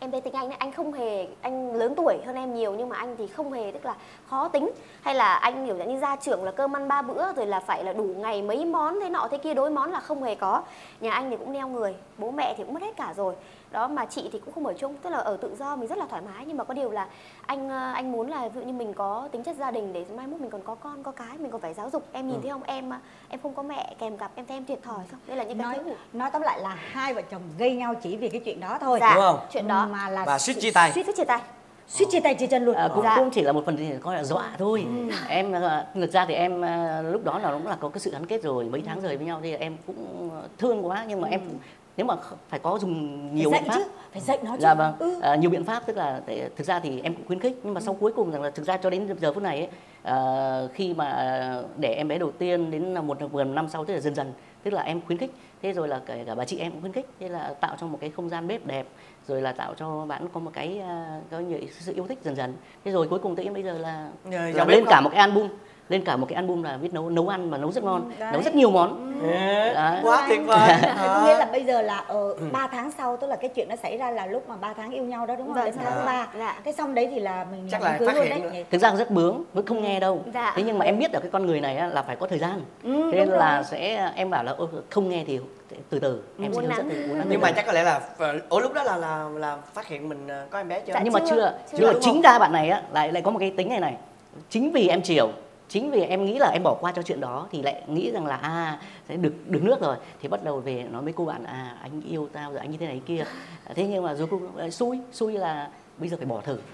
em thấy tính anh không hề, anh lớn tuổi hơn em nhiều nhưng mà anh thì không hề tức là khó tính, hay là anh kiểu như gia trưởng là cơm ăn 3 bữa rồi là phải là đủ ngày mấy món thế nọ thế kia, đối món là không hề có. Nhà anh thì cũng neo người, bố mẹ thì cũng mất hết cả rồi đó, mà chị thì cũng không ở chung, tức là ở tự do mình rất là thoải mái. Nhưng mà có điều là anh muốn là ví dụ như mình có tính chất gia đình để mai mốt mình còn có con có cái, mình còn phải giáo dục. Em nhìn thấy không, em không có mẹ kèm cặp, em thấy em thiệt thòi không? Đây là những cái nói tóm lại là hai vợ chồng gây nhau chỉ vì cái chuyện đó thôi. Dạ, đúng không? Chuyện đó mà là và suýt chia tay. Suýt chia tay. Suýt chia tay chia chân luôn. Cũng chỉ là một phần thì coi là dọa thôi. Em thực ra thì em lúc đó là cũng là có cái sự gắn kết rồi, mấy tháng rời với nhau thì em cũng thương quá, nhưng mà em nếu mà phải có dùng nhiều biện pháp chứ, phải dạy nó chứ. Dạ vâng, nhiều biện pháp, tức là thực ra thì em cũng khuyến khích, nhưng mà sau cuối cùng rằng là thực ra cho đến giờ phút này ấy, khi mà để em bé đầu tiên đến một năm sau, tức là dần dần, tức là em khuyến khích, thế rồi là cả bà chị em cũng khuyến khích, thế là tạo cho một cái không gian bếp đẹp, rồi là tạo cho bạn có một cái có nhiều sự yêu thích dần dần, thế rồi cuối cùng tự nhiên bây giờ là lên cả một cái album. Lên cả một cái album là viết nấu ăn mà nấu rất ngon, nấu rất nhiều món. Quá tuyệt vời. Có nghĩa là bây giờ là 3 tháng sau, tức là cái chuyện nó xảy ra là lúc mà 3 tháng yêu nhau đó đúng không? Đến tháng thứ 3. Cái xong đấy thì là mình chắc là cưới phát luôn hiện đấy. Thực ra rất bướng, vẫn không nghe đâu. Thế nhưng mà em biết là cái con người này là phải có thời gian. Thế nên là em bảo là không nghe thì từ từ em sẽ hướng dẫn từ. Nhưng mà chắc có lẽ là lúc đó là phát hiện mình có em bé chưa? Nhưng mà chưa. Chính ra bạn này lại có một cái tính này. Chính vì em chiều, chính vì em nghĩ là em bỏ qua cho chuyện đó thì lại nghĩ rằng là sẽ được nước rồi, thì bắt đầu về nói với cô bạn anh yêu tao rồi, anh như thế này kia. Thế nhưng mà rồi cô xui là bây giờ phải bỏ thử.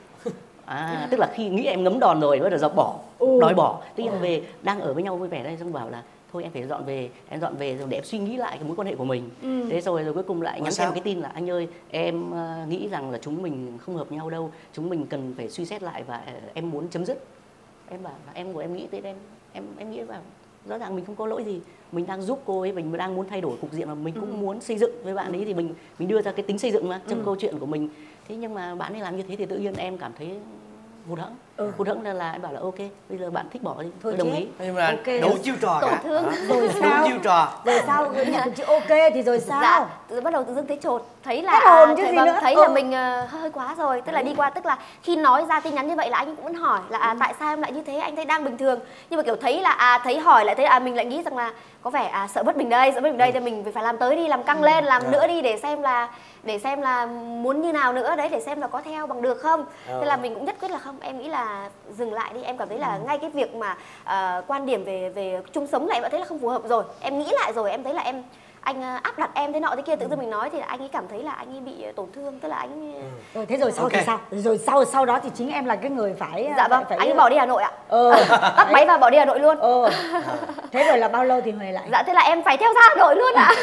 Tức là khi nghĩ em ngấm đòn rồi bắt đầu bỏ, đòi bỏ. Tuy nhiên về đang ở với nhau vui vẻ đây, xong bảo là thôi em phải dọn về rồi để em suy nghĩ lại cái mối quan hệ của mình. Thế rồi cuối cùng lại nhắn thêm cái tin là anh ơi, em nghĩ rằng là chúng mình không hợp nhau đâu, chúng mình cần phải suy xét lại và em muốn chấm dứt. Em bảo là em nghĩ tới em nghĩ vào rõ ràng mình không có lỗi gì, mình đang giúp cô ấy, mình đang muốn thay đổi cục diện mà mình cũng muốn xây dựng với bạn ấy, thì mình đưa ra cái tính xây dựng mà trong câu chuyện của mình. Thế nhưng mà bạn ấy làm như thế thì tự nhiên em cảm thấy hụt hẫng là em bảo là ok, bây giờ bạn thích bỏ đi, tôi đồng ý. Nhưng mà đủ chiêu trò cả. Rồi sao? Đủ chiêu trò. Rồi sao? Nhận được chữ ok thì rồi sao? Dạ, bắt đầu tự dưng thấy chột, thấy là thấy là mình hơi quá rồi, tức là đi qua, tức là khi nói ra tin nhắn như vậy là anh cũng muốn hỏi là tại sao em lại như thế, anh thấy đang bình thường, nhưng mà kiểu thấy là thấy hỏi lại thấy mình lại nghĩ rằng là có vẻ sợ bất bình đây thì mình phải làm tới đi, làm căng lên, làm nữa đi để xem là muốn như nào nữa đấy, để xem là có theo bằng được không. Thế là mình cũng nhất quyết là không, em nghĩ là dừng lại đi. Em cảm thấy là ngay cái việc mà quan điểm về chung sống này em đã thấy là không phù hợp rồi. Em nghĩ lại rồi, em thấy là anh áp đặt em thế nọ thế kia, tự dưng mình nói thì anh ấy cảm thấy là anh ấy bị tổn thương, tức là anh rồi thế rồi sau thì sao? Rồi sau đó thì chính em là cái người phải dạ vâng, anh ấy bỏ đi Hà Nội ạ. Bắt máy và bỏ đi Hà Nội luôn. Thế rồi là bao lâu thì Huệ lại? Dạ thế là em phải theo ra Hà Nội luôn ạ.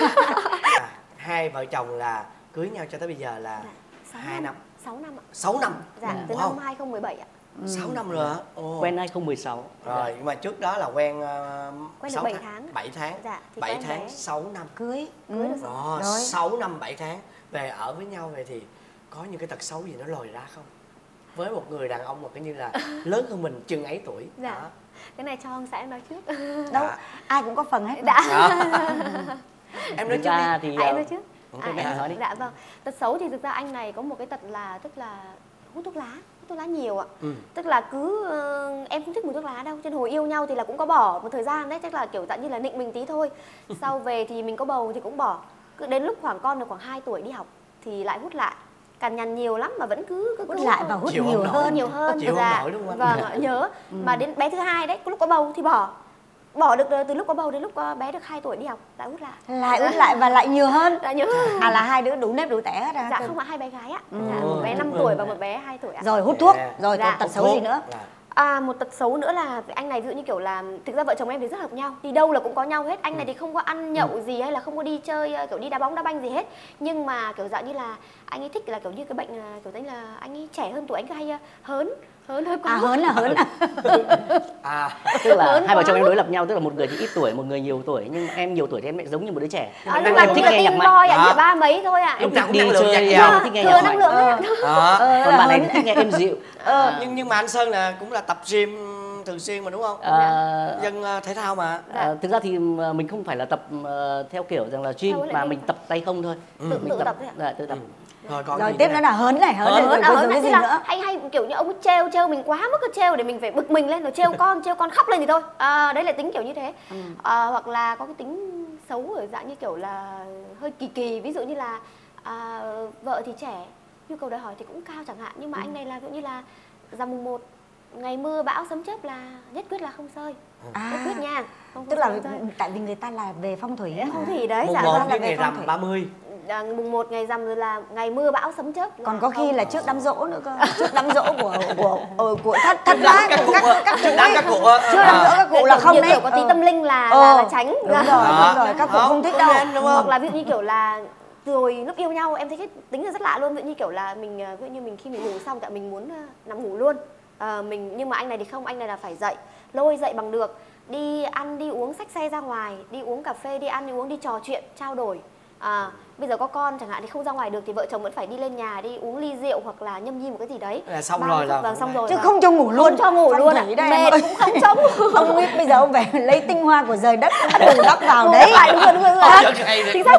Hai vợ chồng là cưới nhau cho tới bây giờ là 2 năm. 6 năm ạ. 6 năm. Dạ, từ năm 2017 ạ. 6 năm rồi hả? Quen 2016. Rồi, nhưng mà trước đó là quen được 7 tháng. 7 tháng. Dạ, 7 tháng 6 năm. Cưới Rồi, 6 năm 7 tháng về ở với nhau vậy thì có những cái tật xấu gì nó lòi ra không? Với một người đàn ông mà coi như là lớn hơn mình chừng ấy tuổi. Dạ. Cái này cho ông xã em nói trước. Đâu, ai cũng có phần hết. Em nói trước đi. Thì em nói trước. Nói đi. Dạ vâng. Tật xấu thì thực ra anh này có một cái tật là tức là hút thuốc lá nhiều ạ. Tức là em không thích mùi thuốc lá đâu, trên hồi yêu nhau thì là cũng có bỏ một thời gian đấy, chắc là kiểu dạng như là nịnh mình tí thôi. Sau về thì mình có bầu thì cũng bỏ. Cứ đến lúc con được khoảng 2 tuổi đi học thì lại hút lại. Cằn nhằn nhiều lắm mà vẫn cứ hút lại và hút nhiều hơn. Chịu không nổi đúng không anh? Vâng, nhớ. Mà đến bé thứ hai đấy, lúc có bầu thì bỏ được từ lúc có bầu đến lúc bé được 2 tuổi đi học lại hút lại và lại nhiều hơn. Lại nhiều hơn. Là hai đứa đủ nếp đủ tẻ hết à? Dạ không ạ, 2 bé gái ạ. Một bé 5 tuổi và một bé 2 tuổi ạ. Rồi hút thuốc. Rồi còn tật xấu gì nữa? Một tật xấu nữa là anh này ví dụ như kiểu là thực ra vợ chồng em thì rất hợp nhau, đi đâu là cũng có nhau hết. Anh này thì không có ăn nhậu gì hay là không có đi chơi kiểu đi đá bóng đá banh gì hết, nhưng mà kiểu dạng như là anh ấy thích là kiểu như cái bệnh kiểu tính là anh ấy trẻ hơn tuổi, anh cứ hay hớn hơi quá. Hớn Tức là hai vợ chồng em đối lập nhau, tức là một người thì ít tuổi, một người nhiều tuổi, nhưng em nhiều tuổi thì em lại giống như một đứa trẻ. Nhưng mà thích nghe nhạc mạnh. Chỉ 3 mấy thôi ạ. Lúc nào cũng đi chơi, thích nghe nhạc mạnh. Còn bạn này thích nghe êm dịu. Nhưng mà anh Sơn là cũng là tập gym thường xuyên mà đúng không? Dân thể thao mà. Thực ra thì mình không phải là tập theo kiểu rằng là gym mà mình tập tay không thôi. Tự tập thôi ạ. Tự tập. Rồi tiếp nữa là hớn này, hớn này rồi cái gì nữa? Anh hay kiểu như ông ấy trêu mình quá mức, trêu để mình phải bực mình lên rồi trêu con khóc lên thì thôi. Đấy là tính kiểu như thế. Hoặc là có cái tính xấu ở dạng như kiểu là hơi kỳ, ví dụ như là vợ thì trẻ, nhu cầu đòi hỏi thì cũng cao chẳng hạn, nhưng mà anh này là ví dụ như là rằm mùng 1 ngày mưa bão sấm chớp là nhất quyết là không sơi. Nhất quyết nha. Tức là tại vì người ta là về phong thủy. Phong thủy đấy. Mùng 1 với ngày rằm 30. Mùng 1 ngày rằm rồi là ngày mưa bão sấm chớp. Còn có khi là trước đám giỗ nữa cơ. Trước đám giỗ của thất bát của các cụ ấy. Trước đám giỗ các cụ là không đấy. Kiểu có tí tâm linh là tránh. Đúng rồi, các cụ không thích đâu. Hoặc là ví dụ như kiểu là rồi lúc yêu nhau em thấy cái tính là rất lạ luôn, ví dụ như kiểu là mình ví dụ như mình khi mình ngủ xong tại mình muốn nằm ngủ luôn. Nhưng mà anh này thì không, anh này là phải dậy, lôi dậy bằng được, đi ăn đi uống, xách xe ra ngoài, đi uống cà phê, đi ăn đi uống, đi trò chuyện, trao đổi. Bây giờ có con chẳng hạn thì không ra ngoài được thì vợ chồng vẫn phải đi lên nhà đi uống ly rượu hoặc là nhâm nhi một cái gì đấy. Là xong rồi là xong rồi. Chứ không cho ngủ luôn. Không cho ngủ luôn ạ. Mệt cũng không cho ngủ. Ông biết bây giờ ông về lấy tinh hoa của rời đất bù đắp vào đấy. Đúng rồi. Chính xác.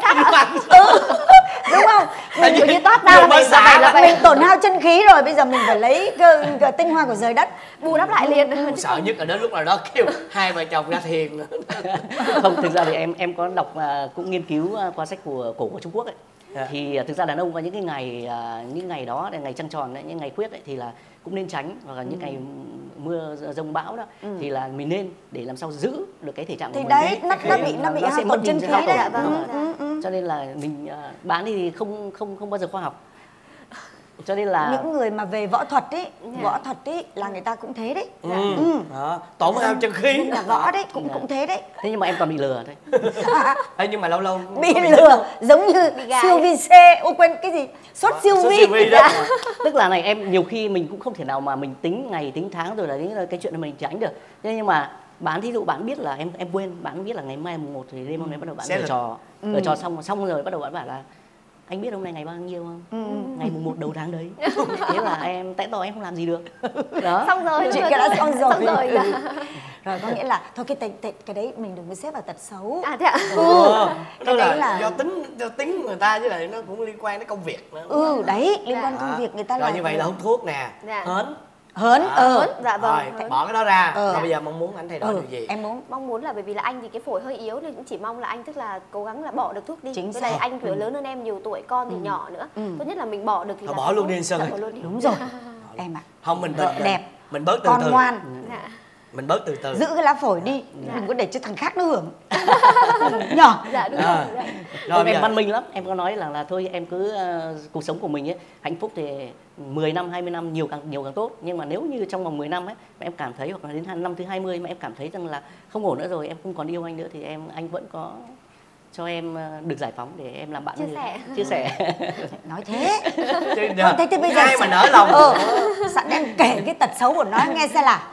Đúng không? Mình kiểu như toát ra là mình tổn hao chân khí rồi, bây giờ mình phải lấy cái tinh hoa của rời đất bù đắp lại liền. Sợ nhất là đến lúc nào đó kêu hai vợ chồng ra thiền. Không, thực ra thì em có đọc cũng nghiên cứu qua sách cổ của Trung Quốc ấy. Thì thực ra đàn ông có những ngày đó, ngày trăng tròn ấy, những ngày khuyết ấy, thì là cũng nên tránh, hoặc là những ngày mưa dông bão đó thì là mình nên để làm sao giữ được cái thể trạng của thì mình. Đấy, nó bị hao tổn chân khí đấy. Cho nên là mình bán thì không bao giờ khoa học. Cho nên là những người mà về võ thuật ấy là người ta cũng thế đấy. Tổn hao chân khí là võ đấy, cũng thế đấy. Thế nhưng mà em toàn bị lừa thôi. Nhưng mà lâu lâu bị lừa giống như siêu vi C, quên cái gì, sốt siêu vi đó. Tức là này em nhiều khi mình cũng không thể nào mà mình tính ngày tính tháng rồi là cái chuyện này mình tránh được. Thế nhưng mà bạn thí dụ bạn biết là em quên, bạn biết là ngày mai mùng 1 thì đêm hôm nay bắt đầu bạn giở trò xong rồi bắt đầu bạn bảo là anh biết hôm nay ngày bao nhiêu không? Ngày mùng 1 đầu tháng đấy. Thế là em tại tỏ em không làm gì được. Đó. Xong rồi. Chuyện cái đã xong rồi. Rồi có nghĩa là thôi cái đấy mình đừng có xếp vào tật xấu. Thế ạ? Cái đấy là do tính người ta, với lại nó cũng liên quan đến công việc nữa. Đấy, liên quan công việc người ta làm. Rồi như vậy là hút thuốc nè, hớn. Dạ vâng. Rồi bỏ cái đó ra. Rồi bây giờ mong muốn anh thay đổi điều gì? Em mong muốn là bởi vì là anh thì cái phổi hơi yếu nên cũng chỉ mong là anh tức là cố gắng là bỏ được thuốc đi. Với lại anh kiểu lớn hơn em nhiều tuổi, con thì nhỏ nữa. Tốt nhất là mình bỏ được thì bỏ luôn đi anh Sơn. Đúng rồi. Em ạ. Không, mình đẹp, mình bớt từ từ. con ngoan. Mình bớt từ từ. Giữ cái lá phổi đi, đừng có để cho thằng khác nó hưởng. Nhỏ. Dạ đúng rồi. Rồi em văn minh lắm, em có nói là thôi em cứ cuộc sống của mình ấy, hạnh phúc thì 10 năm, 20 năm nhiều càng tốt. Nhưng mà nếu như trong vòng 10 năm ấy mà em cảm thấy, hoặc là đến năm thứ 20 mà em cảm thấy rằng là không ổn nữa rồi, em không còn yêu anh nữa thì anh vẫn có cho em được giải phóng để em làm bạn chia sẻ. Nói thế. Thế thì bây giờ ai mà nỡ lòng. Sẵn em kể cái tật xấu của nó nghe xem nào.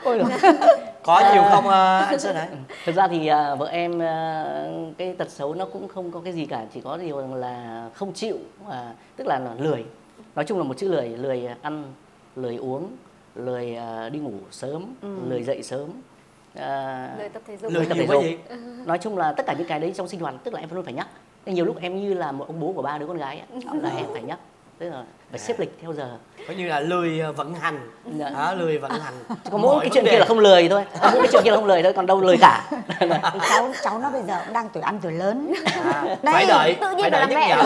Có nhiều không anh Sơn hả? Thực ra thì vợ em cái tật xấu nó cũng không có cái gì cả, chỉ có điều là không chịu, tức là lười. Nói chung là một chữ lười ăn, lười uống, lười đi ngủ sớm, lười dậy sớm, lười tập thể dục. Lười tập thể dục. Nói chung là tất cả những cái đấy trong sinh hoạt tức là em luôn phải nhắc. Nhiều lúc em như là một ông bố của 3 đứa con gái ấy, là em phải nhắc, tức là phải xếp lịch theo giờ. Có như là lười vận hành, lười vận hành. Có mỗi cái chuyện kia là không lười thôi, còn đâu lười cả. Cháu nó bây giờ cũng đang tuổi ăn tuổi lớn. Phải đợi nhắc nhở.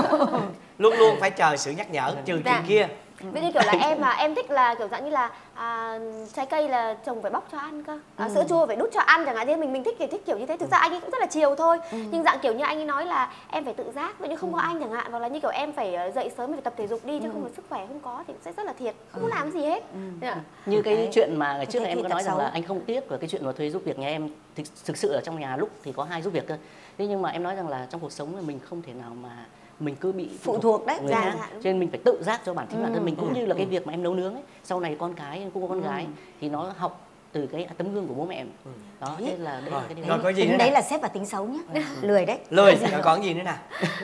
Luôn luôn phải chờ sự nhắc nhở, trừ chuyện kia. Ví như kiểu là em thích là kiểu dạng như là trái cây là chồng phải bóc cho ăn cơ, sữa chua phải đút cho ăn chẳng hạn, thế mình thích kiểu như thế. Thực ra anh ấy cũng rất là chiều thôi, nhưng dạng kiểu như anh ấy nói là em phải tự giác, ví như không có anh chẳng hạn, hoặc là như kiểu em phải dậy sớm, phải tập thể dục đi, chứ không là sức khỏe không có thì sẽ rất là thiệt, không làm gì hết. Như cái chuyện mà ngày trước em có nói rằng là anh không tiếc của cái chuyện mà thuê giúp việc nhà em, thực sự ở trong nhà lúc thì có 2 giúp việc cơ. Thế nhưng mà em nói rằng là trong cuộc sống là mình không thể nào mà mình cứ bị phụ thuộc đấy, người khác. Cho nên mình phải tự giác cho bản thân mình, cũng như là cái việc mà em nấu nướng ấy, sau này con cái em cũng có con gái thì nó học từ cái tấm gương của bố mẹ em. Đó, thế là đấy là cái rồi, có gì tính đấy là xếp vào tính xấu nhá. Lười đấy. Lười, còn gì nữa nào?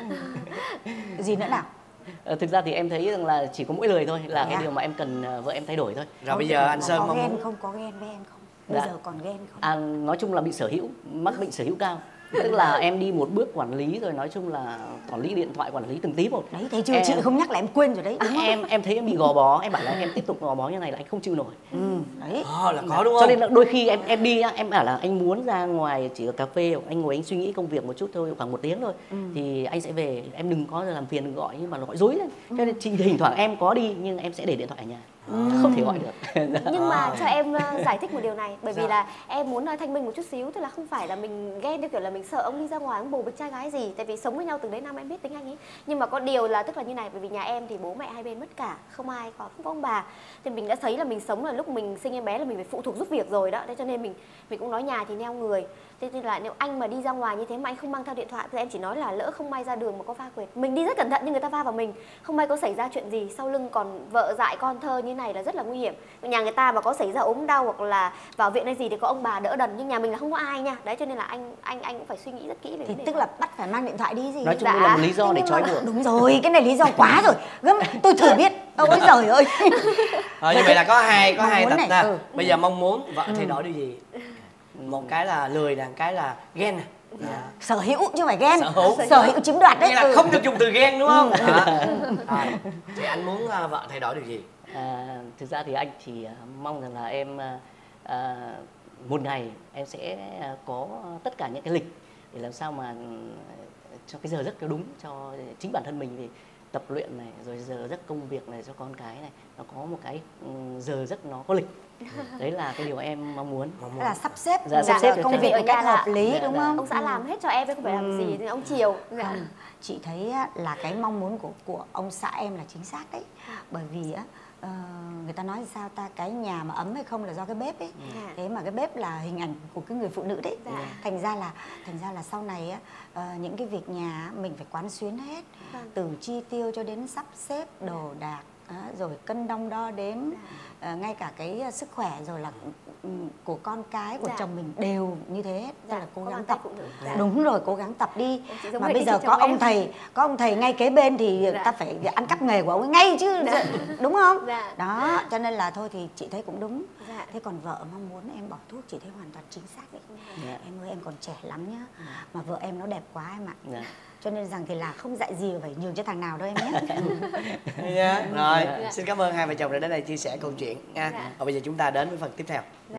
Gì nữa nào? Thực ra thì em thấy rằng là chỉ có mỗi lười thôi là cái điều mà em cần vợ em thay đổi thôi. Rồi bây giờ anh Sơn có ghen không? Có ghen với em không? Bây giờ còn ghen không? Nói chung là bị sở hữu, mắc bệnh sở hữu cao. Tức là em đi một bước quản lý rồi, nói chung là quản lý điện thoại, quản lý từng tí một. Đấy, thấy chưa, chị không nhắc là em quên rồi đấy, đúng không? Em thấy em bị gò bó, em bảo là em tiếp tục gò bó như này là anh không chịu nổi. Đấy. Là có đúng không? Cho nên là đôi khi em đi á, em bảo là anh muốn ra ngoài chỉ ở cà phê, anh ngồi anh suy nghĩ công việc một chút thôi, khoảng 1 tiếng thôi, thì anh sẽ về, em đừng có làm phiền, đừng gọi, nhưng mà nó gọi dối lên. Cho nên thỉnh thoảng em có đi nhưng em sẽ để điện thoại ở nhà, không thể gọi được. Nhưng mà cho em giải thích một điều này, bởi vì là em muốn thanh minh một chút xíu, tức là không phải là mình ghen theo kiểu là mình sợ ông đi ra ngoài ông bồ bịch trai gái gì, tại vì sống với nhau từng đấy năm em biết tính anh ấy. Nhưng mà có điều là tức là như này, bởi vì nhà em thì bố mẹ hai bên mất cả, không ai có, không có ông bà, thì mình đã thấy là mình sống là lúc mình sinh em bé là mình phải phụ thuộc giúp việc rồi đó, thế cho nên mình cũng nói nhà thì neo người. Thế nên là nếu anh mà đi ra ngoài như thế mà anh không mang theo điện thoại thì em chỉ nói là lỡ không may ra đường mà có va quệt, mình đi rất cẩn thận nhưng người ta va vào mình, không may có xảy ra chuyện gì sau lưng còn vợ dại con thơ như này là rất là nguy hiểm. Nhà người ta mà có xảy ra ốm đau hoặc là vào viện hay gì thì có ông bà đỡ đần, nhưng nhà mình là không có ai nha. Đấy cho nên là anh cũng phải suy nghĩ rất kỹ về thì vấn đề tức đó. là bắt phải mang điện thoại đi gì. Nói chung là một lý do để trói buộc. Đúng rồi, cái này lý do quá rồi. Gớm, tôi thử biết. Ôi trời ơi. Như vậy là có hai tập này. nè. Bây giờ mong muốn vợ thay đổi điều gì? Một cái là lười nè, một cái là ghen nè. Sở hữu chứ không phải ghen. Sở hữu chiếm đoạt đấy. Nghĩa là không được dùng từ ghen đúng không? Thì anh muốn vợ thay đổi điều gì? Thực ra thì anh chỉ mong rằng là em một ngày em sẽ có tất cả những cái lịch để làm sao mà cho cái giờ giấc nó đúng cho chính bản thân mình, thì tập luyện này, rồi giờ giấc công việc này, cho con cái này, nó có một cái giờ giấc nó có lịch. Đấy là cái điều em mong muốn. Là sắp xếp, sắp xếp công việc ở một nhà cách là hợp lý đúng không? Ông xã làm hết cho em không phải làm gì thì ông chiều. Không, chị thấy là cái mong muốn của ông xã em là chính xác đấy. Bởi vì người ta nói sao ta, cái nhà mà ấm hay không là do cái bếp ấy. Thế mà cái bếp là hình ảnh của cái người phụ nữ đấy. Thành ra là sau này những cái việc nhà mình phải quán xuyến hết, từ chi tiêu cho đến sắp xếp đồ đạc, rồi cân đong đo đếm, ngay cả cái sức khỏe rồi là của con cái của chồng mình đều như thế hết. Tức là cố gắng tập. Đúng rồi, cố gắng tập đi. Mà bây giờ có ông thầy ngay kế bên thì ta phải ăn cắp nghề của ông ấy ngay chứ, đúng không? Đó, cho nên là thôi thì chị thấy cũng đúng. Thế còn vợ mong muốn em bỏ thuốc chị thấy hoàn toàn chính xác đấy. Em ơi, em còn trẻ lắm nhá, mà vợ em nó đẹp quá em ạ. Cho nên rằng thì là không dạy gì phải nhường cho thằng nào đâu em nhé. Rồi, xin cảm ơn hai vợ chồng đã đến đây chia sẻ câu chuyện nha. Và bây giờ chúng ta đến với phần tiếp theo.